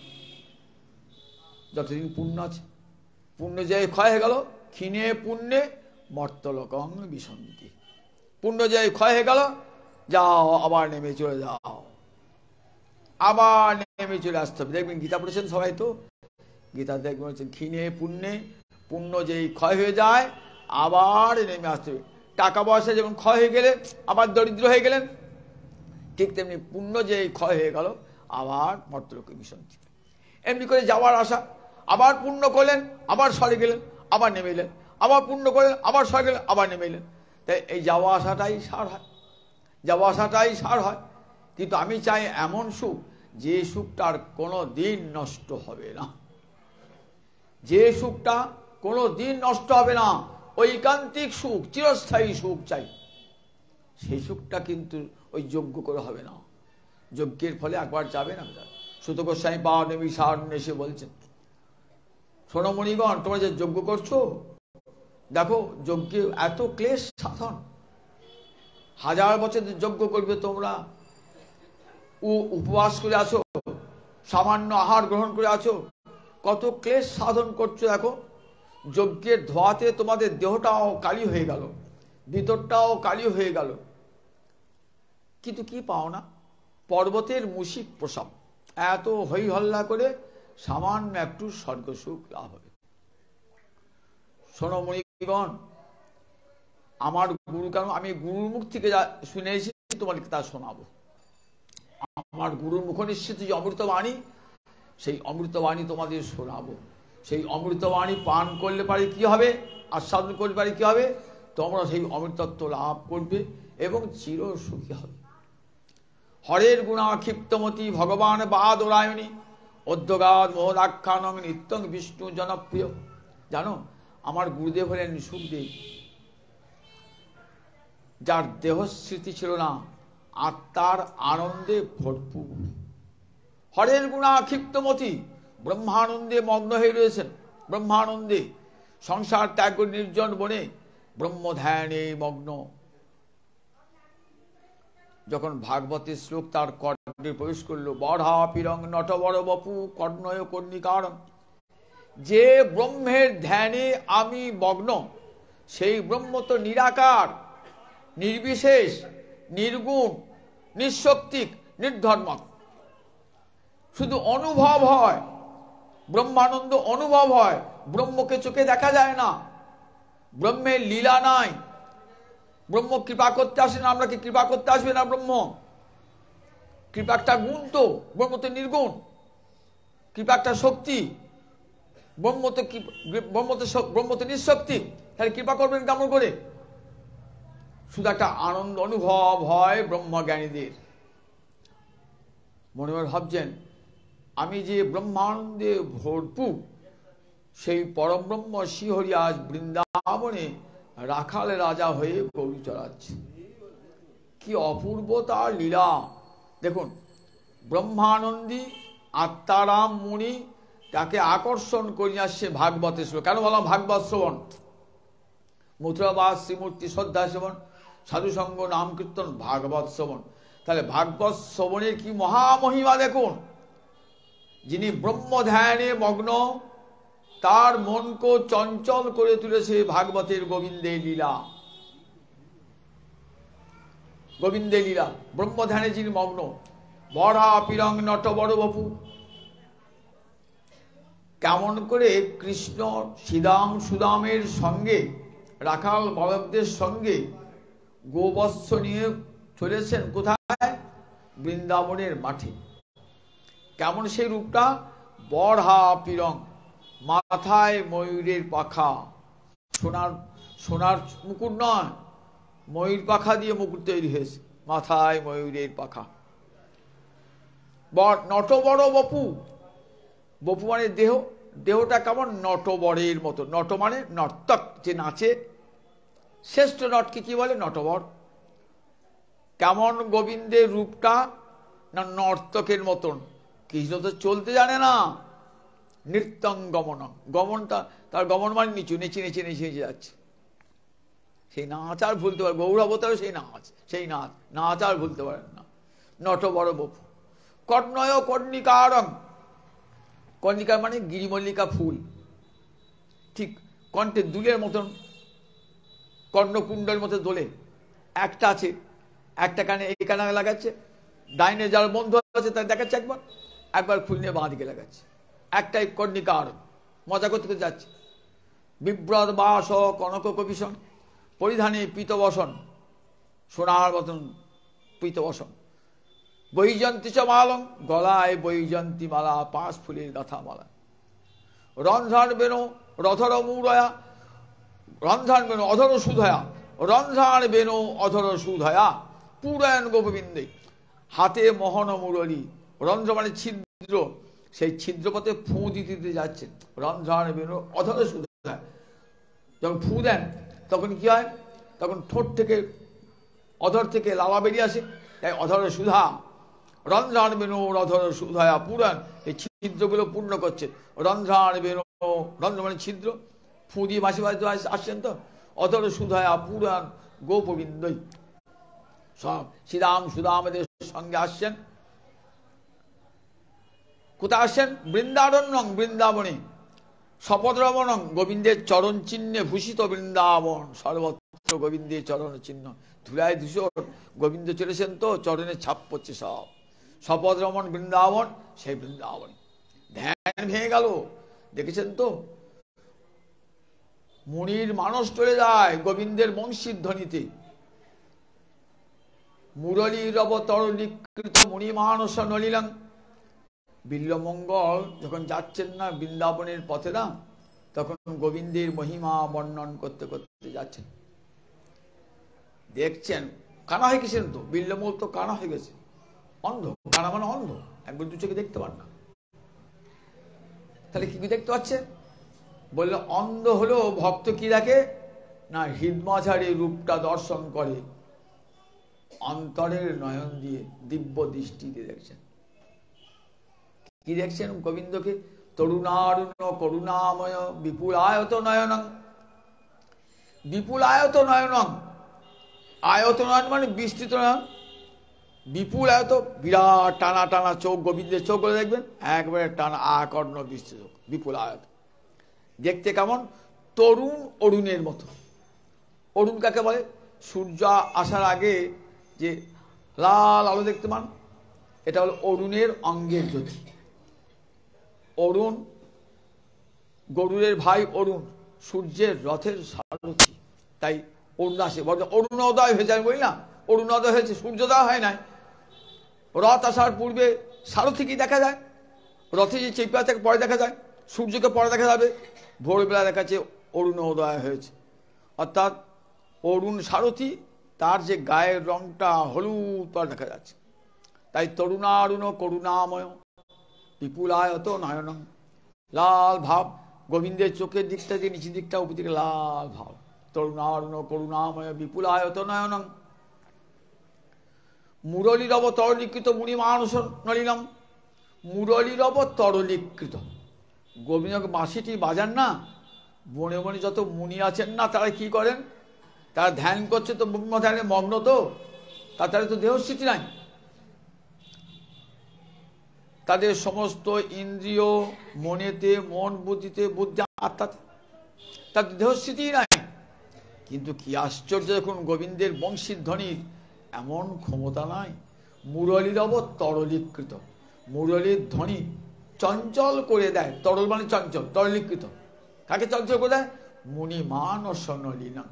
যতদিন পুণ্য আছে। পুণ্য যে ক্ষয় হয়ে গেল, ক্ষীণে পুণ্যে মর্তলোকং বিসন্তি। পুণ্য যে ক্ষয় হয়ে গেল, যাও আবার নেমে চলে যাও, আবার নেমে চলে আসতে হবে। দেখবেন গীতা পড়েছেন সবাই তো, গীতা দেখবেন ক্ষীণে পুণ্যে, পুণ্য যেই ক্ষয় হয়ে যায় আবার নেমে আসতে হবে। টাকা পয়সা যেমন ক্ষয় হয়ে গেলে আবার দরিদ্র হয়ে গেলেন, ঠিক তেমনি পুণ্য যেই ক্ষয় হয়ে গেল আবার মর্তলোকে বিসন্তি। এমনি করে যাওয়ার আশা, আবার পুণ্য করলেন আবার সরে গেলেন, আবার নেমে এলেন, আবার পুণ্য করলেন আবার সরে গেলেন, আবার নেমে এলেন। তাই এই যাওয়া আসাটাই সার হয়, যাওয়া আসাটাই সার হয়। কিন্তু আমি চাই এমন সুখ যে সুখটার কোনো দিন নষ্ট হবে না, যে সুখটা কোনো দিন নষ্ট হবে না, ঐকান্তিক সুখ, চিরস্থায়ী সুখ চাই। সেই সুখটা কিন্তু ওই যজ্ঞ করে হবে না, যজ্ঞের ফলে একবার যাবে না। সুত গোস্বামী পাওয়ানবী সারণ্যে এসে বলছেন, শোনো মণিগণ, তোমরা যে যজ্ঞ করছো, দেখো যজ্ঞে এত ক্লেশ সাধন, হাজার বছর যজ্ঞ করবে তোমরা, ও উপবাস করে আছো, সামান্য আহার গ্রহণ করে আছো, কত ক্লেশ সাধন করছো। দেখো যজ্ঞের ধোয়াতে তোমাদের দেহটাও কালি হয়ে গেল, ভিতরটাও কালি হয়ে গেল, কিন্তু কি পাও না? পর্বতের মুশিক প্রসব, এত হই হল্লা করে সামান্য একটু স্বর্গ সুখ লাভ হবে। শোনো মণিগণ, আমার গুরু, কারণ আমি গুরুর মুখ থেকে যা শুনে এসেছি তোমাদেরকে তা শোনাবো। আমার গুরুর মুখ নিশ্চিত যে অমৃতবাণী, সেই অমৃতবাণী তোমাদের শোনাবো। সেই অমৃতবাণী পান করলে পারে কি হবে, আস্বাদন করলে পারে কি হবে? তোমরা সেই অমৃতত্ব লাভ করবে এবং চির সুখী হবে। হরের গুণা ক্ষিপ্তমতি ভগবান বাদরায়ণী অদ্যগাদ মোহদাখ্যানং নিত্যং বিষ্ণু জনপ্রিয়। জানো আমার গুরুদেব হলেন সুখদেব, যার দেহ স্মৃতি ছিল না, আত্মার আনন্দে ভরপুর। হরের গুণা ক্ষিপ্তমতি, ব্রহ্মানন্দে মগ্ন হয়ে রয়েছেন, ব্রহ্মানন্দে সংসার ত্যাগ করে নির্জন বনে ব্রহ্ম ধ্যানে মগ্ন। যখন ভাগবতের শ্লোক তার কর্ণে প্রবেশ করলো, বড়া পিরং নটবর বপু কর্ণয় কর্ণিকারণ, যে ব্রহ্মের ধ্যানে আমি মগ্ন, সেই ব্রহ্ম তো নিরাকার, নির্বিশেষ, নির্গুণ, নিঃশক্তিক, নির্ধর্মক। শুধু অনুভব হয়, ব্রহ্মানন্দ অনুভব হয়, ব্রহ্মকে চোখে দেখা যায় না, ব্রহ্মের লীলা নাই। ব্রহ্ম কৃপা করতে আসে না, আমরা কি কৃপা করতে আসবে না? ব্রহ্ম কৃপা একটা গুণ তো, ব্রহ্ম তো নির্গুণ, কৃপা একটা শক্তি, ব্রহ্ম তো ব্রহ্ম তো ব্রহ্ম তো নিঃশক্তি, তাহলে কৃপা করবেন কেমন করে? শুধু একটা আনন্দ অনুভব হয় ব্রহ্মজ্ঞানীদের। মনে মনে ভাবছেন, আমি যে ব্রহ্মানন্দে ভরপুর, সেই পরম ব্রহ্ম শ্রীহরি আজ বৃন্দাবনে রাখাল রাজা হয়ে গরু চড়াচ্ছে। কি অপূর্ব তার লীলা! দেখুন, ব্রহ্মানন্দী আত্মারাম মুনি তাকে আকর্ষণ করিয়া আসছে ভাগবতের শ্রবণ। কেন বললাম ভাগবত শ্রবণ? মথুরাবাস শ্রীমূর্তি শ্রদ্ধা শ্রবণ, সাধুসঙ্গ নাম কীর্তন, ভাগবত শ্রবণ। তাহলে ভাগবত শ্রবণের কি মহামহিমা দেখুন। যিনি ব্রহ্ম ধ্যানে মগ্ন, তার মনকে চঞ্চল করে তুলেছে ভাগবতের গোবিন্দের লীলা। গোবিন্দের লীলা, ব্রহ্ম ধ্যানে যিনি মগ্ন। বড়া পিরং নট বড় বপু, কেমন করে কৃষ্ণ শ্রীদাম সুদামের সঙ্গে, রাখাল বালকদের সঙ্গে গোবৎস নিয়ে চলেছেন কোথায়? বৃন্দাবনের মাঠে। কেমন সেই রূপটা? বড়হা পিরং, মাথায় ময়ূরের পাখা, সোনার সোনার মুকুট নয়, ময়ূর পাখা দিয়ে মুকুট তৈরি হয়েছে, মাথায় ময়ূরের পাখা। নট বড় বপু, বপু মানে দেহ, দেহটা কেমন? নটবরের মতো। নট মানে নর্তক, যে নাচে। শ্রেষ্ঠ নটকে কি বলে? নটবর। কেমন গোবিন্দের রূপটা? না নর্তকের মতন। কৃষ্ণ তো চলতে জানে না, নৃত্যং গমনং, গমনটা তার গমন মানে নিচু, নেচে নেচে নেচে নেচে যাচ্ছে। সেই নাচ আর ভুলতে পারে, গৌরাবতারও সেই নাচ, সেই নাচ নাচ আর ভুলতে পারেন না। নট বড় বপু। কর্ণয় কর্ণিকারং, কর্ণিকার মানে গিরিমল্লিকা ফুল, ঠিক কণ্ঠে দুলের মতন, কর্ণকুণ্ডের মতো দোলে। একটা আছে, একটা কানে এই কানে লাগাচ্ছে, ডাইনে যার বন্ধু আছে তার দেখাচ্ছে একবার, একবার ফুল নিয়ে বাঁ দিকে লাগাচ্ছে। একটাই কর্ণিকার, মজা করতে করতে যাচ্ছে। বিব্রত বাস কনক কবিশন, পরিধানে পীতবসন, সোনার মতন পীতবসন। বৈজন্তী চ মালং, গলায় বৈজন্তী মালা, পাঁচ ফুলের গাথা মালা। রন্ধ্রান বেনো রথর মূরয়া, রন্ধ্রান বেনো অধর সুধয়া, রন্ধ্রান বেনো অধর সুধয়া, পুরায়ণ গোপবিন্দে। হাতে মোহন মুরলী, রন্ধ্র মানে ছিদ্র, সেই ছিদ্রপথে ফু দিতে দিতে যাচ্ছে। রন্ধ্রান বেনো অধর সুধয়া, যখন ফু দেন তখন কি হয়? তখন ঠোঁট থেকে, অধর থেকে লালা বেরিয়ে আসে, তাই অধর সুধা। রন্ধ্রান বেনো অধর সুধয়া পুরাণ, এই ছিদ্রগুলো পূর্ণ করছে। রন্ধ্রান বেনো, রন্ধ্র মানে ছিদ্র, ফু দিয়ে বাসি বাজতে আসছেন তো। অধর সুধয়া পুরাণ গোপবিন্দই, সব শ্রীরাম সুদামদের সঙ্গে আসছেন। কোথায় আসছেন? বৃন্দারণ্যং, বৃন্দাবনে। শপথরমণং, গোবিন্দের চরণ চিহ্নে ভূষিত বৃন্দাবন, সর্বত্র গোবিন্দের চরণ চিহ্ন। ধুলায় ধূসর, গোবিন্দ চলেছেন তো, চরণে ছাপ পড়ছে সব। শপথরমণ বৃন্দাবন, সেই বৃন্দাবন। ধ্যান ভেঙে গেল, দেখেছেন তো, মুনির মানস চলে যায় গোবিন্দের বংশীর ধ্বনিতে। মুরলীর অবতরণীকৃত মুনি মানস নলিলং। বিল্লমঙ্গল যখন যাচ্ছেন না বৃন্দাবনের পথে না, তখন গোবিন্দের মহিমা বর্ণন করতে করতে যাচ্ছেন। দেখছেন, কানা হয়ে গেছেন তো, বিল্লমঙ্গল তো কানা হয়ে গেছে, অন্ধ। কানা মানে অন্ধ, একবার দু চোখে দেখতে পান না। তাহলে কি দেখতে পাচ্ছে? বললো অন্ধ হলো ভক্ত কি দেখে না, হৃদমাঝারি রূপটা দর্শন করে, অন্তরের নয়ন দিয়ে, দিব্য দৃষ্টি দিয়ে দেখছেন। কি দেখছেন? গোবিন্দকে। তরুণারুণ করুণাময় বিপুলায়ত নয়নং, বিপুলায়ত নয়নং। আয়ত নয়ন মানে বিস্তৃত নয়ন, বিপুল আয়ত, বিরাট টানা টানা চোখ। গোবিন্দের চোখ করে দেখবেন একবারে টানা, আকর্ণ বিস্তৃত, বিপুল আয়ত। দেখতে কেমন? তরুণ অরুণের মতো। অরুণ কাকে বলে? সূর্য আসার আগে যে লাল আলো দেখতে পান, এটা হলো অরুণের অঙ্গের জ্যোতি। অরুণ, গরুরের ভাই অরুণ, সূর্যের রথের সারথি, তাই অরুণ আসে। অরুণোদয় হয়েছে, আমি বলি না অরুণোদয় হয়েছে, সূর্যোদয় হয় নাই। রথ আসার পূর্বে সারথি কি দেখা যায়? রথে যে চেপে আছে পরে দেখা যায়, সূর্যকে পরে দেখা যাবে। ভোরবেলা দেখাচ্ছে অরুণোদয় হয়েছে, অর্থাৎ অরুণ সারথি, তার যে গায়ের রংটা হলুদ পর দেখা যাচ্ছে। তাই তরুণারুণ করুণাময় বিপুলায়ত নয়নং, লাল ভাব। গোবিন্দের চোখের দিকটা যে নিচের দিকটা উপর দিকে লাল ভাব। তরুণারুণ করুণাময় বিপুলায়ত নয়নং। মুরলীরব তরলীকৃত মুনি মানস নলিনম। মুরলীরব তরলীকৃত, গোবিন্দকে বাঁশিটি বাজান না, বনে বনে যত মুনি আছেন না, তারা কি করেন? তারা ধ্যান করছে তো, ব্রহ্ম ধ্যানে মগ্ন তো, তাদের তো দেহস্থিতি নাই। তাদের সমস্ত ইন্দ্রিয় মনেতে, মন বুদ্ধিতে, বুদ্ধি আত্মাতে, তাদের দেহস্থিতি নাই। কিন্তু কি আশ্চর্য, দেখুন গোবিন্দের বংশীর ধ্বনির এমন ক্ষমতা নাই। মুরলীরব তরলীকৃত, মুরলীর ধ্বনি চঞ্চল করে দেয়। তরল মানে চঞ্চল, তরলীকৃত কাকে চঞ্চল করে দেয়? মুনিমান ও স্বর্ণলীনা,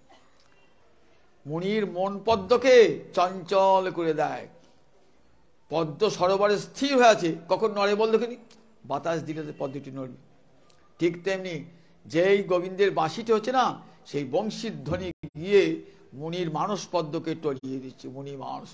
মুনির মন পদ্মকে চঞ্চল করে দেয়। পদ্ম সরোবরে স্থির হয়ে আছে, কখন নড়ে বল দেখিনি? বাতাস দিলে পদ্মটি নড়বে। ঠিক তেমনি যেই গোবিন্দের বাঁশিটি হচ্ছে না, সেই বংশীর ধ্বনি গিয়ে মুনির মানস পদ্মকে টলিয়ে দিচ্ছে। মুনি মানস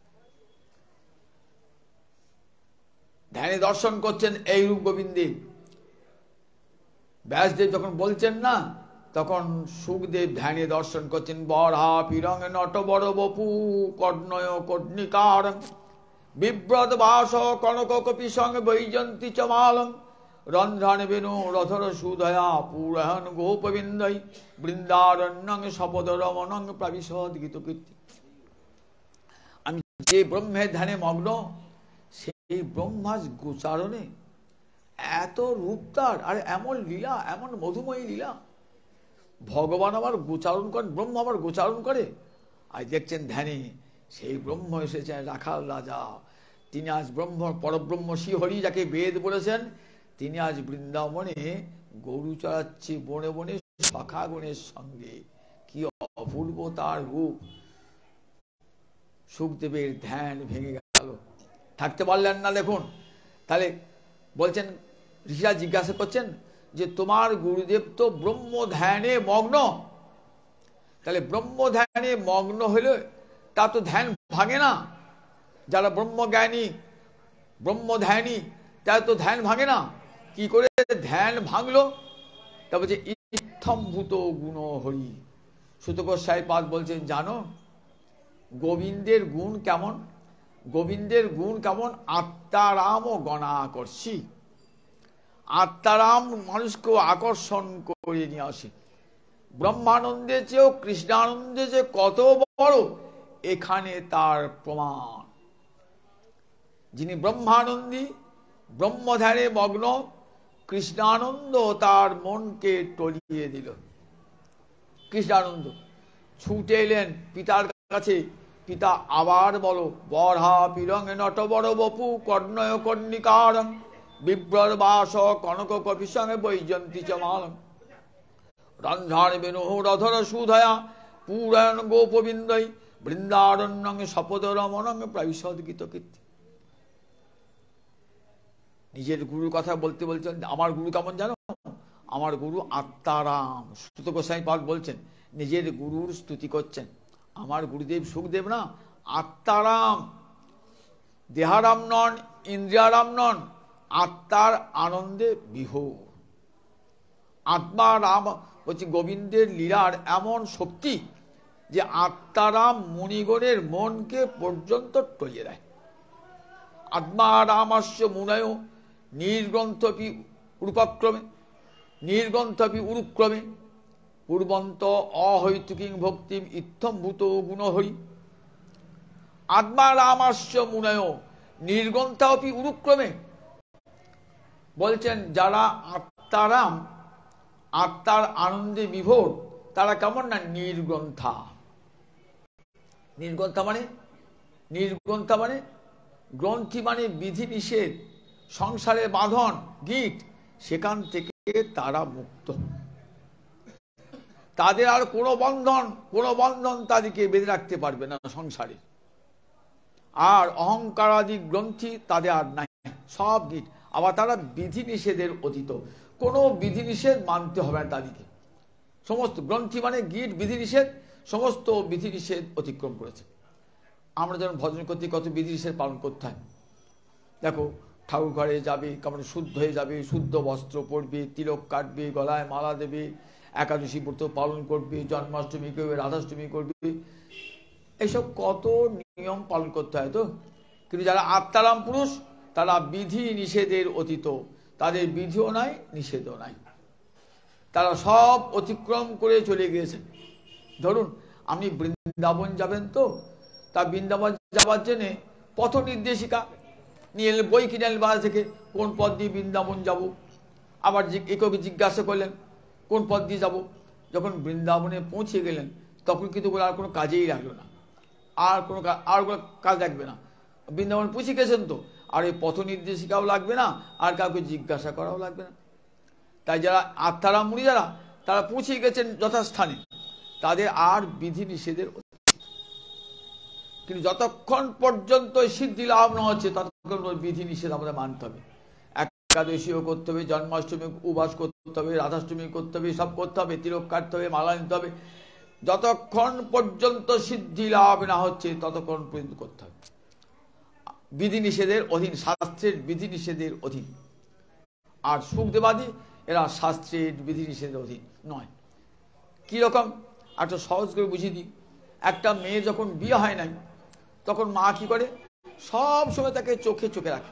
ধ্যানে দর্শন করছেন এই রূপ গোবিন্দের। ব্যাসদেব যখন বলছেন না, তখন সুখদেব ধ্যানে দর্শন করছেন। বরহা পিরং নট বড় বপু কর্ণয় কর্ণিকার বিব্রত বাস কনক কপি সঙ্গে বৈজন্তী চমালং রন্ধ্রান বেনু রথর সুধয়া পুরহন গোপবিন্দই বৃন্দারণ্যং সপদ রমণং প্রাবিশদ গীত কীর্তি। আমি যে ব্রহ্মের ধ্যানে মগ্ন, সেই ব্রহ্মাজ গোচারণে এত রূপতার, আর এমন লীলা, এমন মধুময়ী লীলা। ভগবান আবার গোচারণ করেন, ব্রহ্ম আবার গোচারণ করে। আজ দেখছেন ধ্যানে সেই ব্রহ্ম এসেছেন, রাখাল রাজা। তিনি আজ ব্রহ্ম, পরব্রহ্ম শ্রীহরি যাকে বেদ বলেছেন, তিনি আজ বৃন্দাবনে গরু চড়াচ্ছে বনে বনে সখাগণের সঙ্গে। কি অপূর্ব তার রূপ! সুখদেবের ধ্যান ভেঙে গেল, থাকতে পারলেন না। দেখুন, তাহলে বলছেন, ঋষিরা জিজ্ঞাসা করছেন যে তোমার গুরুদেব তো ব্রহ্ম ধ্যানে মগ্ন, তাহলে ব্রহ্ম ধ্যানে মগ্ন হলে তা তো ধ্যান ভাঙে না। যারা ব্রহ্মজ্ঞানী, ব্রহ্ম ধ্যানী, তারা তো ধ্যান ভাঙে না। কি করে ধ্যান ভাঙলো? তা বলছে ইত্থম্ভূত গুণ হরি। সুতকর সাহেব বলছেন, জানো গোবিন্দের গুণ কেমন? গোবিন্দের গুণ কেমন? আত্মারাম ও গণাকর্ষী। আত্মারাম মানুষকেও আকর্ষণ করে নিয়ে আসে। ব্রহ্মানন্দের চেয়েও কৃষ্ণানন্দে যে কত বড়, এখানে তার প্রমাণ। যিনি ব্রহ্মানন্দী, ব্রহ্মধ্যানে মগ্ন, কৃষ্ণানন্দ তার মনকে টলিয়ে দিল। কৃষ্ণানন্দ ছুটে এলেন পিতার কাছে। পিতা আবার বলো, বরহা পিরঙ্গে নট বড় বপু কর্ণয় কর্ণিকার বিব্রর বাস কনক কপি সঙ্গে বৈজন্তী চমাল রন্ধ্রান বেনু রথর সুধয়া পুরায়ণ গোপবিন্দই বৃন্দারণ্যং সপদ রমণং প্রাবিশদ গীত কীর্তি। নিজের গুরুর কথা বলতে বলছেন, আমার গুরু কেমন জানো? আমার গুরু আত্মারাম। সুত গোস্বামী পাদ বলছেন, নিজের গুরুর স্তুতি করছেন। আমার গুরুদেব সুখদেব না, আত্মারাম। দেহারাম নন, ইন্দ্রিয়ারাম নন, আত্মার আনন্দে বিভোর। আত্মা রাম বলছি, গোবিন্দের লীলার এমন শক্তি যে আত্মারাম মুনিগণের মনকে পর্যন্ত টলিয়ে দেয়। আত্মা রামাস্য মুনয় নির্গ্রন্থপি রূপক্রমে নির্গ্রন্থপি উরুক্রমে পূর্বন্ত অহৈতুকিং ভক্তিম ইত্থম্ভূত গুণহরি। আত্মা রামাস্য মুনয় নির্গ্রন্থাপি উরুক্রমে বলছেন, যারা আত্মারাম, আত্মার আনন্দে বিভোর, তারা কেমন না? নির্গ্রন্থা। নির্গ্রন্থা মানে নির্গ্রন্থা মানে গ্রন্থি মানে বিধি নিষেধ, সংসারের বাঁধন, গীত, সেখান থেকে তারা মুক্ত। তাদের আর কোনো বন্ধন, কোনো বন্ধন তাদেরকে বেঁধে রাখতে পারবে না সংসারে। আর অহংকারাদি গ্রন্থি তাদের আর নাই, সব গীত। আবার তারা বিধি নিষেধের অতীত, কোনো বিধি নিষেধ মানতে হবে না তাদেরকে। সমস্ত গ্রন্থি মানে গীত, বিধি নিষেধ, সমস্ত বিধি নিষেধ অতিক্রম করেছে। আমরা যেমন ভজন করতে কত বিধি নিষেধ পালন করতে হয়। দেখো, ঠাকুর ঘরে যাবে, কেমন শুদ্ধ হয়ে যাবে, শুদ্ধ বস্ত্র পরবে, তিলক কাটবে, গলায় মালা দেবে, একাদশী ব্রত পালন করবে, জন্মাষ্টমী করবে, রাধাষ্টমী করবে, এইসব কত নিয়ম পালন করতে হয়। তো কিন্তু যারা আত্মারাম পুরুষ, তারা বিধি নিষেধের অতীত, তাদের বিধিও নাই, নিষেধও নাই, তারা সব অতিক্রম করে চলে গিয়েছেন। ধরুন আপনি বৃন্দাবন যাবেন, তো তা বৃন্দাবন যাওয়ার জন্যে পথ নির্দেশিকা নিয়ে এলেন, বই কিনে এলেন বাজার থেকে, কোন পথ দিয়ে বৃন্দাবন যাব। আবার একে জিজ্ঞাসা করলেন কোন পথ দিয়ে যাব। যখন বৃন্দাবনে পৌঁছে গেলেন তখন কিন্তু ওরা আর কোনো কাজেই লাগলো না, আর কোনো আর কোনো কাজ লাগবে না। বৃন্দাবন পৌঁছে গেছেন তো, আর এই পথ নির্দেশিকাও লাগবে না, আর কাউকে জিজ্ঞাসা করাও লাগবে না। তাই যারা আত্মারাম মুনি যারা, তারা পৌঁছে গেছেন যথাস্থানে, তাদের আর বিধি নিষেধের। কিন্তু যতক্ষণ পর্যন্ত সিদ্ধি লাভ না হচ্ছে ততক্ষণ বিধি নিষেধ আমাদের মানতে হবে। একাদশীও করতে হবে, জন্মাষ্টমী উপবাস করতে হবে, রাধাষ্টমী করতে হবে, সব করতে হবে, তিলক কাটতে হবে, মালা নিতে হবে। যতক্ষণ পর্যন্ত সিদ্ধি লাভ না হচ্ছে ততক্ষণ পর্যন্ত করতে হবে, বিধি নিষেধের অধীন, শাস্ত্রের বিধি নিষেধের অধীন। আর সুখদেবাদী এরা শাস্ত্রের বিধি নিষেধের অধীন নয়। কিরকম একটা সহজ করে বুঝিয়ে দিই। একটা মেয়ে যখন বিয়ে হয় নাই তখন মা কি করে, সব সময় তাকে চোখে চোখে রাখে,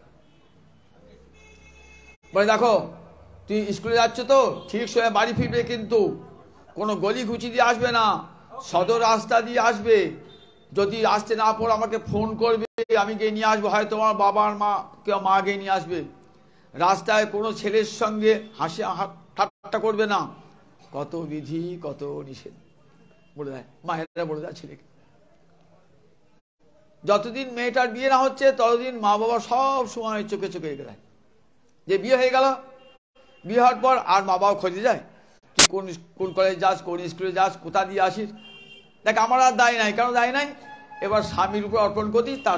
বলে দেখো তুই স্কুলে যাচ্ছ তো, ঠিক সময় বাড়ি ফিরবে, কিন্তু কোনো গলি ঘুচি দিয়ে আসবে না, সদর রাস্তা দিয়ে আসবে। যদি আসতে না পড়ো আমাকে ফোন করবে, আমি গিয়ে নিয়ে আসবো, হয় তোমার বাবার মা কেউ মা গিয়ে নিয়ে আসবে। রাস্তায় কোনো ছেলের সঙ্গে হাসি ঠাট্টা করবে না। কত বিধি কত নিষেধ বলে দেয় মায়েরা, বলে দেয় ছেলেকে। যতদিন মেয়েটার বিয়ে না হচ্ছে ততদিন মা বাবা সব সময় চোখে চোখে রেখে দেয়। যে বিয়ে হয়ে গেল, বিয়ে হওয়ার পর আর মা বাবা খোঁজে যায়, তুই কোন কোন কলেজ যাস, কোন স্কুলে যাস, কোথা দিয়ে আসিস। দেখ আমার আর দায় নাই, কেন দায় নাই, এবার স্বামীর উপর অর্পণ করতিস তার।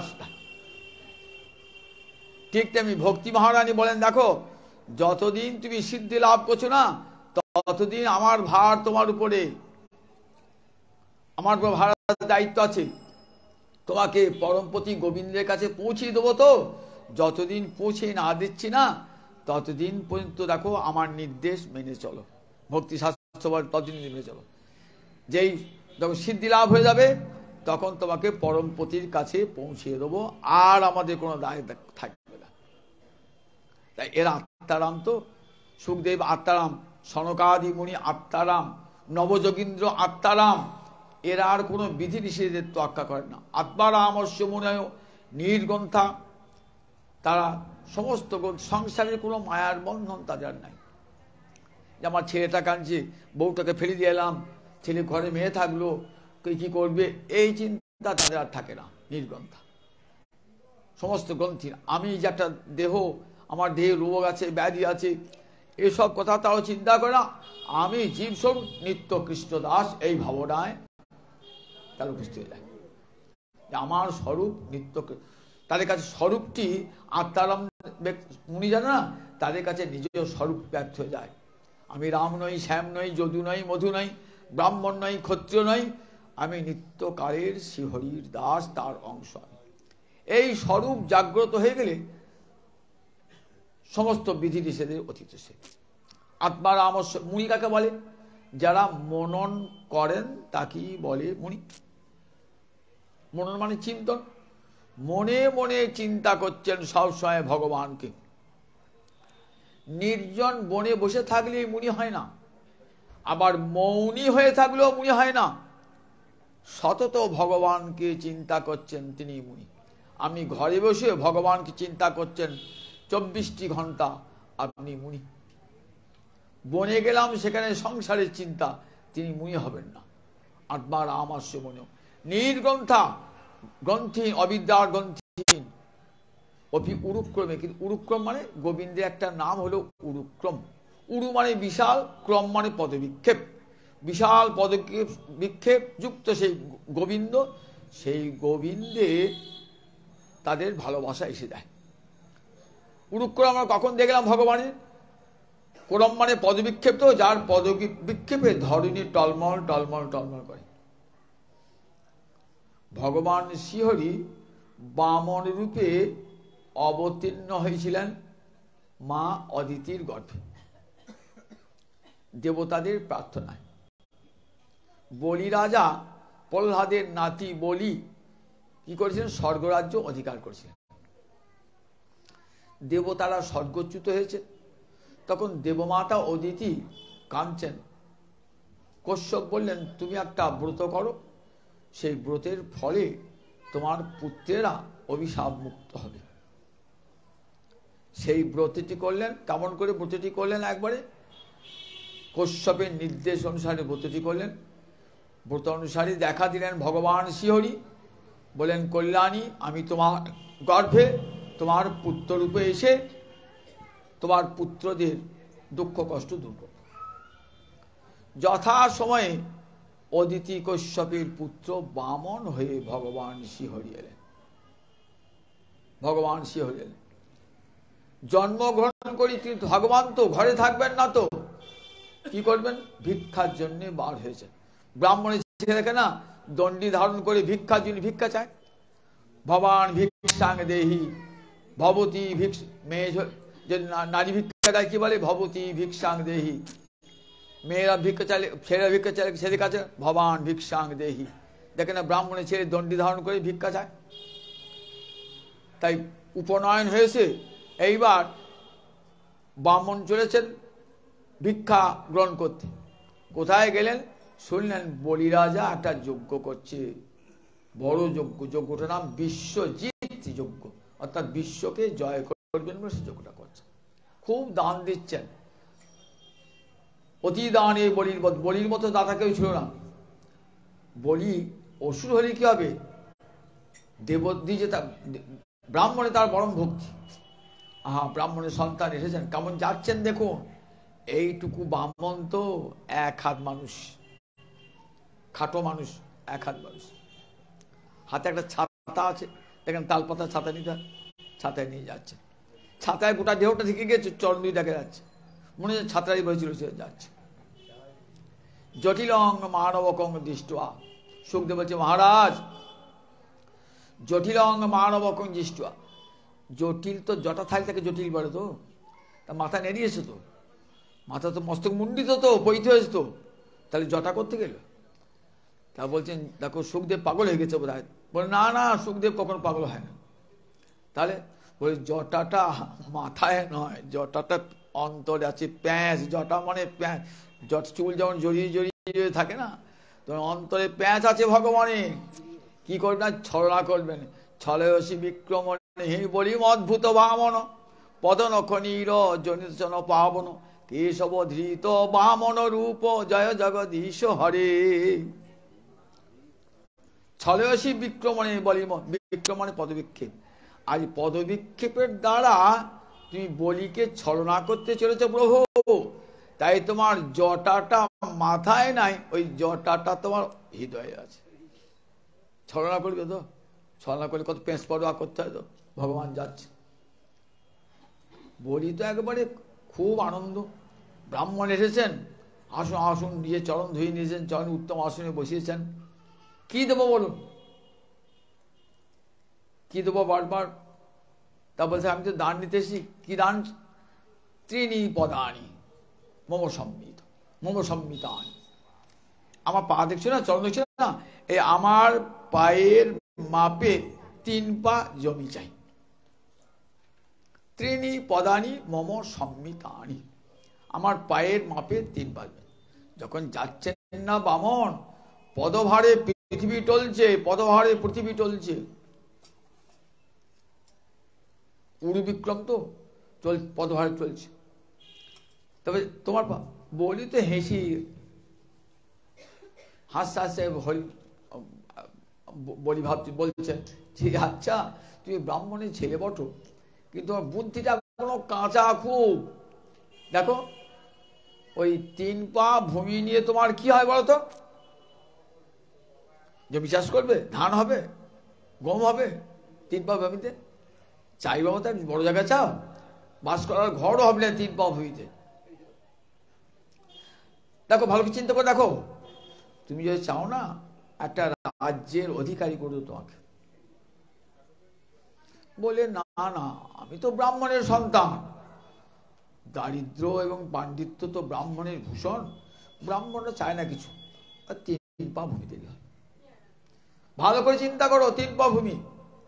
ঠিক তেমনি ভক্তি মহারানী বলেন, দেখো যতদিন তুমি সিদ্ধি লাভ করছো না ততদিন আমার ভার তোমার উপরে, আমার উপর ভার দায়িত্ব আছে। তোমাকে পরমপতি গোবিন্দের কাছে পৌঁছে দেবো, তো যতদিন পৌঁছে না দিচ্ছি না ততদিন পর্যন্ত দেখো আমার নির্দেশ মেনে চলো। ভক্তি শাস্ত্র বল ততদিন মেনে চলো। যেই যখন সিদ্ধি লাভ হয়ে যাবে তখন তোমাকে পরমপতির কাছে পৌঁছে দেবো, আর আমাদের কোনো দায় থাকবে না। তাই এরা আত্মারাম, তো সুখদেব আত্মারাম, সনকাদি মুনি আত্মারাম, নবযোগীন্দ্র আত্মারাম, এরা আর কোনো বিধি নিষেধের তোয়াক্কা করে না। আত্মারামস্য মুনয় নির্গ্রন্থা, তারা সমস্ত সংসারের কোনো মায়ার বন্ধন তাদের নাই। যে আমার ছেলেটা কাঁদছে, বউটাকে ফেলে দিয়ে এলাম, ছেলে ঘরে মেয়ে থাকলো, কি করবে, এই চিন্তা তাদের আর থাকে না। নির্গ্রন্থা সমস্ত গ্রন্থি, আমি যে একটা দেহ, আমার দেহে রোগ আছে, ব্যাধি আছে, এসব কথা তাও চিন্তা করে না। আমি জীবস্বরূপ নিত্য কৃষ্ণ দাস, এই ভাবনায় তার উপস্থিত হয়ে যায়। আমার স্বরূপ নিত্য, তাদের কাছে স্বরূপটি আত্মারাম মুনি জানে না, তাদের কাছে নিজের স্বরূপ ব্যর্থ হয়ে যায়। আমি রাম নই, শ্যাম নই, যদু নই, মধু নই, ব্রাহ্মণ নই, ক্ষত্রিয় নই, আমি নিত্যকালের শ্রীহরির দাস, তার অংশ। এই স্বরূপ জাগ্রত হয়ে গেলে সমস্ত বিধি নিষেধের অতীত সে। আত্মারাম মুনি কাকে বলে? যারা মনন করেন তাকেই বলে মুনি। মনন মানে চিন্তন, মনে মনে চিন্তা করছেন সবসময় ভগবানকে। নির্জন বনে বসে থাকলে মুনি হয় না, আবার মৌনী হয়ে থাকলেও মুনি হয় না। সতত ভগবানকে চিন্তা করছেন তিনি মুনি। আপনি ঘরে বসে ভগবানকে চিন্তা করছেন চব্বিশটি ঘন্টা, আপনি মুনি। বনে গেলাম সেখানে সংসারের চিন্তা, তিনি মুনি হবেন না। আত্মার আমাস্য মনে নির্গ্রন্থা, গ্রন্থি অবিদ্যার গ্রন্থি অভি উরুক্রমে। কিন্তু উরুক্রম মানে গোবিন্দের একটা নাম হলো উরুক্রম। উরু মানে বিশাল, ক্রম মানে পদবিক্ষেপ। বিশাল পদক্ষেপ বিক্ষেপ যুক্ত সেই গোবিন্দ, সেই গোবিন্দে তাদের ভালোবাসা এসে যায়। উরুক্রম আমরা কখন দেখলাম ভগবানের? ক্রম মানে পদবিক্ষেপ, তো যার পদবিক্ষেপে ধরণী টলমল টলমল টলমল করে। ভগবান শ্রীহরি বামন রূপে অবতীর্ণ হয়েছিলেন মা অদিতির গর্ভে দেবতাদের প্রার্থনায়। বলি রাজা প্রহ্লাদের নাতি বলি কি করেছিলেন? স্বর্গরাজ্য অধিকার করেছিলেন। দেবতারা স্বর্গচ্যুত হয়েছে, তখন দেবমাতা অদিতি কাঁদছেন। কশ্যপ বললেন, তুমি একটা ব্রত করো, সেই ব্রতের ফলে তোমার পুত্রেরা অভিশাপ মুক্ত হবে। সেই ব্রতটি করলেন। কেমন করে ব্রতটি করলেন? একবারে কশ্যপের নির্দেশ অনুসারে ব্রতটি করলেন। ব্রত অনুসারে দেখা দিলেন ভগবান শ্রীহরি, বলেন কল্যাণী, আমি তোমার গর্ভে তোমার পুত্ররূপে এসে তোমার পুত্রদের দুঃখ কষ্ট দূর করব। যথা সময়ে অদিতি কশ্যপের পুত্র বামন হয়ে ভগবান শ্রীহরি এলেন। ভগবান শ্রীহরি এলেন, জন্মগ্রহণ করি তিনি ভগবান তো ঘরে থাকবেন না, তো কি করবেন? ভিক্ষার জন্য বার হয়েছেন। ব্রাহ্মণের ছেলে দেখে না দণ্ডি ধারণ করে ভিক্ষার জন্য ভিক্ষা চায়। ভবান ভিক্ষাং দেহি ভবতী ভিক্ষ, মেয়ে যে নারী ভিক্ষা চায় কি বলে? ভবতী ভিক্ষাং দেহি। মেয়েরা ভিক্ষা চাইলে, ছেলেরা ভিক্ষা চাইলে ছেলের কাছে ভবান ভিক্ষাং দেহি। দেখে না ব্রাহ্মণের ছেলে দণ্ডি ধারণ করে ভিক্ষা চায়। তাই উপনয়ন হয়েছে, এইবার ব্রাহ্মণ চলেছেন ভিক্ষা গ্রহণ করতে। কোথায় গেলেন? শুনলেন বলিরাজা একটা যজ্ঞ করছে, বড় যজ্ঞ। যজ্ঞটার নাম বিশ্বজিৎ যজ্ঞ, অর্থাৎ বিশ্বকে জয় করবেন বলে সে যজ্ঞটা করছেন। খুব দান দিচ্ছেন, অতি দান। এই বলির বলির মতো দাতা কেউ ছিল না। বলি অসুর হলে কি হবে? দেবদ্বী যে তার ব্রাহ্মণে তার পরম ভক্তি। আহা, ব্রাহ্মণের সন্তান এসেছেন, কেমন যাচ্ছেন দেখুন। এইটুকু ব্রাহ্মণ তো এক হাত মানুষ, খাটো মানুষ, এক হাত মানুষ। হাতে একটা ছাতা আছে, দেখেন তালপাতা ছাতা নিতে, ছাতায় নিয়ে যাচ্ছে। ছাতায় গোটা দেহটা থেকে গেছে, চরণ দুই দেখা যাচ্ছে, মনে হচ্ছে ছাত্রাই বলেছিল যাচ্ছে। জটিলং মানবকং দৃষ্ট্বা, সুখদেব বলছে মহারাজ জটিলং মানবকং দৃষ্ট্বা। জটিল তো জটা থাকলে তাকে জটিল বলে, তো তার মাথা নেড়িয়েছে, তো মাথা তো মস্তক মুন্ডিত, তো পৈতে হয়েছে, তো তাহলে জটা করতে গেল। তা বলছেন দেখো সুখদেব পাগল হয়ে গেছে বোধ হয়। বলে না না, সুখদেব কখনো পাগল হয় না। তাহলে বলে জটাটা মাথায় নয়, জটাটা অন্তরে আছে। প্যাঁচ, জটা মানে প্যাঁচ, জট চুল যেমন জড়িয়ে জড়িয়ে থাকে না, তো অন্তরে প্যাঁচ আছে ভগবানে। কি করবেন? ছলনা করবেন। ছলয়সী বিক্রমণ হি বলি অদ্ভুত বামন পদনখনীর জনিতন পাবন কেশব ধৃত বামন রূপ জয় জগদীশ হরে। ছলয়সী বিক্রমণে বলি, বিক্রমণে পদবিক্ষেপ। আজ পদবিক্ষেপের দ্বারা তুমি বলিকে ছলনা করতে চলেছ প্রভু। তাই তোমার জটাটা মাথায় নাই, ওই জটাটা তোমার হৃদয়ে আছে। ছলনা করবে তো, ছলনা করলে কত পেঁচ পড়া করতে হয়, তো ভগবান যাচ্ছে। বলি তো একবারে খুব আনন্দ। ব্রাহ্মণ এসেছেন, আসুন আসুন, নিজে চরণ ধুয়ে নিয়েছেন, চরণ উত্তম আসনে বসিয়েছেন। কি দেবো বলুন, কি দেবো বারবার? তা বলছে আমি তো দান নিতে এসেছি। কি দান? ত্রিণী পদানি মম সম্মিত, মম সম্মিতানি। আমার পা দেখছো না, চরণ দেখছো না, এই আমার পায়ের মাপে তিন পা জমি চাই। ত্রিণী পদানি মম সম্মিতানি, আমার পায়ের মাপে তিন পা। যখন যাচ্ছেন না বামন, পদভারে পৃথিবী টলছে, পদভারে পৃথিবী টলছে। উড়ু বিক্রম তো চল, পদভারে চলছে। তবে তোমার বলি তো হেসি হাসতে হাসতে বলি ভাবছি, বলছে যে আচ্ছা তুমি ব্রাহ্মণের ছেলে বটো, কিন্তু তোমার বুদ্ধিটা কোনো কাঁচা খুব। দেখো ওই তিন পা ভূমি নিয়ে তোমার কি হয় বলতো? জমি চাষ করবে, ধান হবে, গম হবে, তিন পা ভূমিতে। চাই বাবা তাই বড় জায়গা চাও, বাস করার ঘরও হবে না তিন পা ভূমিতে। দেখো ভালো চিন্তা করে দেখো, তুমি যদি চাও না একটা রাজ্যের অধিকারী করো তোমাকে, বলে না না আমি তো ব্রাহ্মণের সন্তান, দারিদ্র এবং পাণ্ডিত্য তো ব্রাহ্মণের ভূষণ, ব্রাহ্মণরা চায় না কিছু, আর তিন পা ভূমি দিলে হয়। ভালো করে চিন্তা করো, তিন পা ভূমি।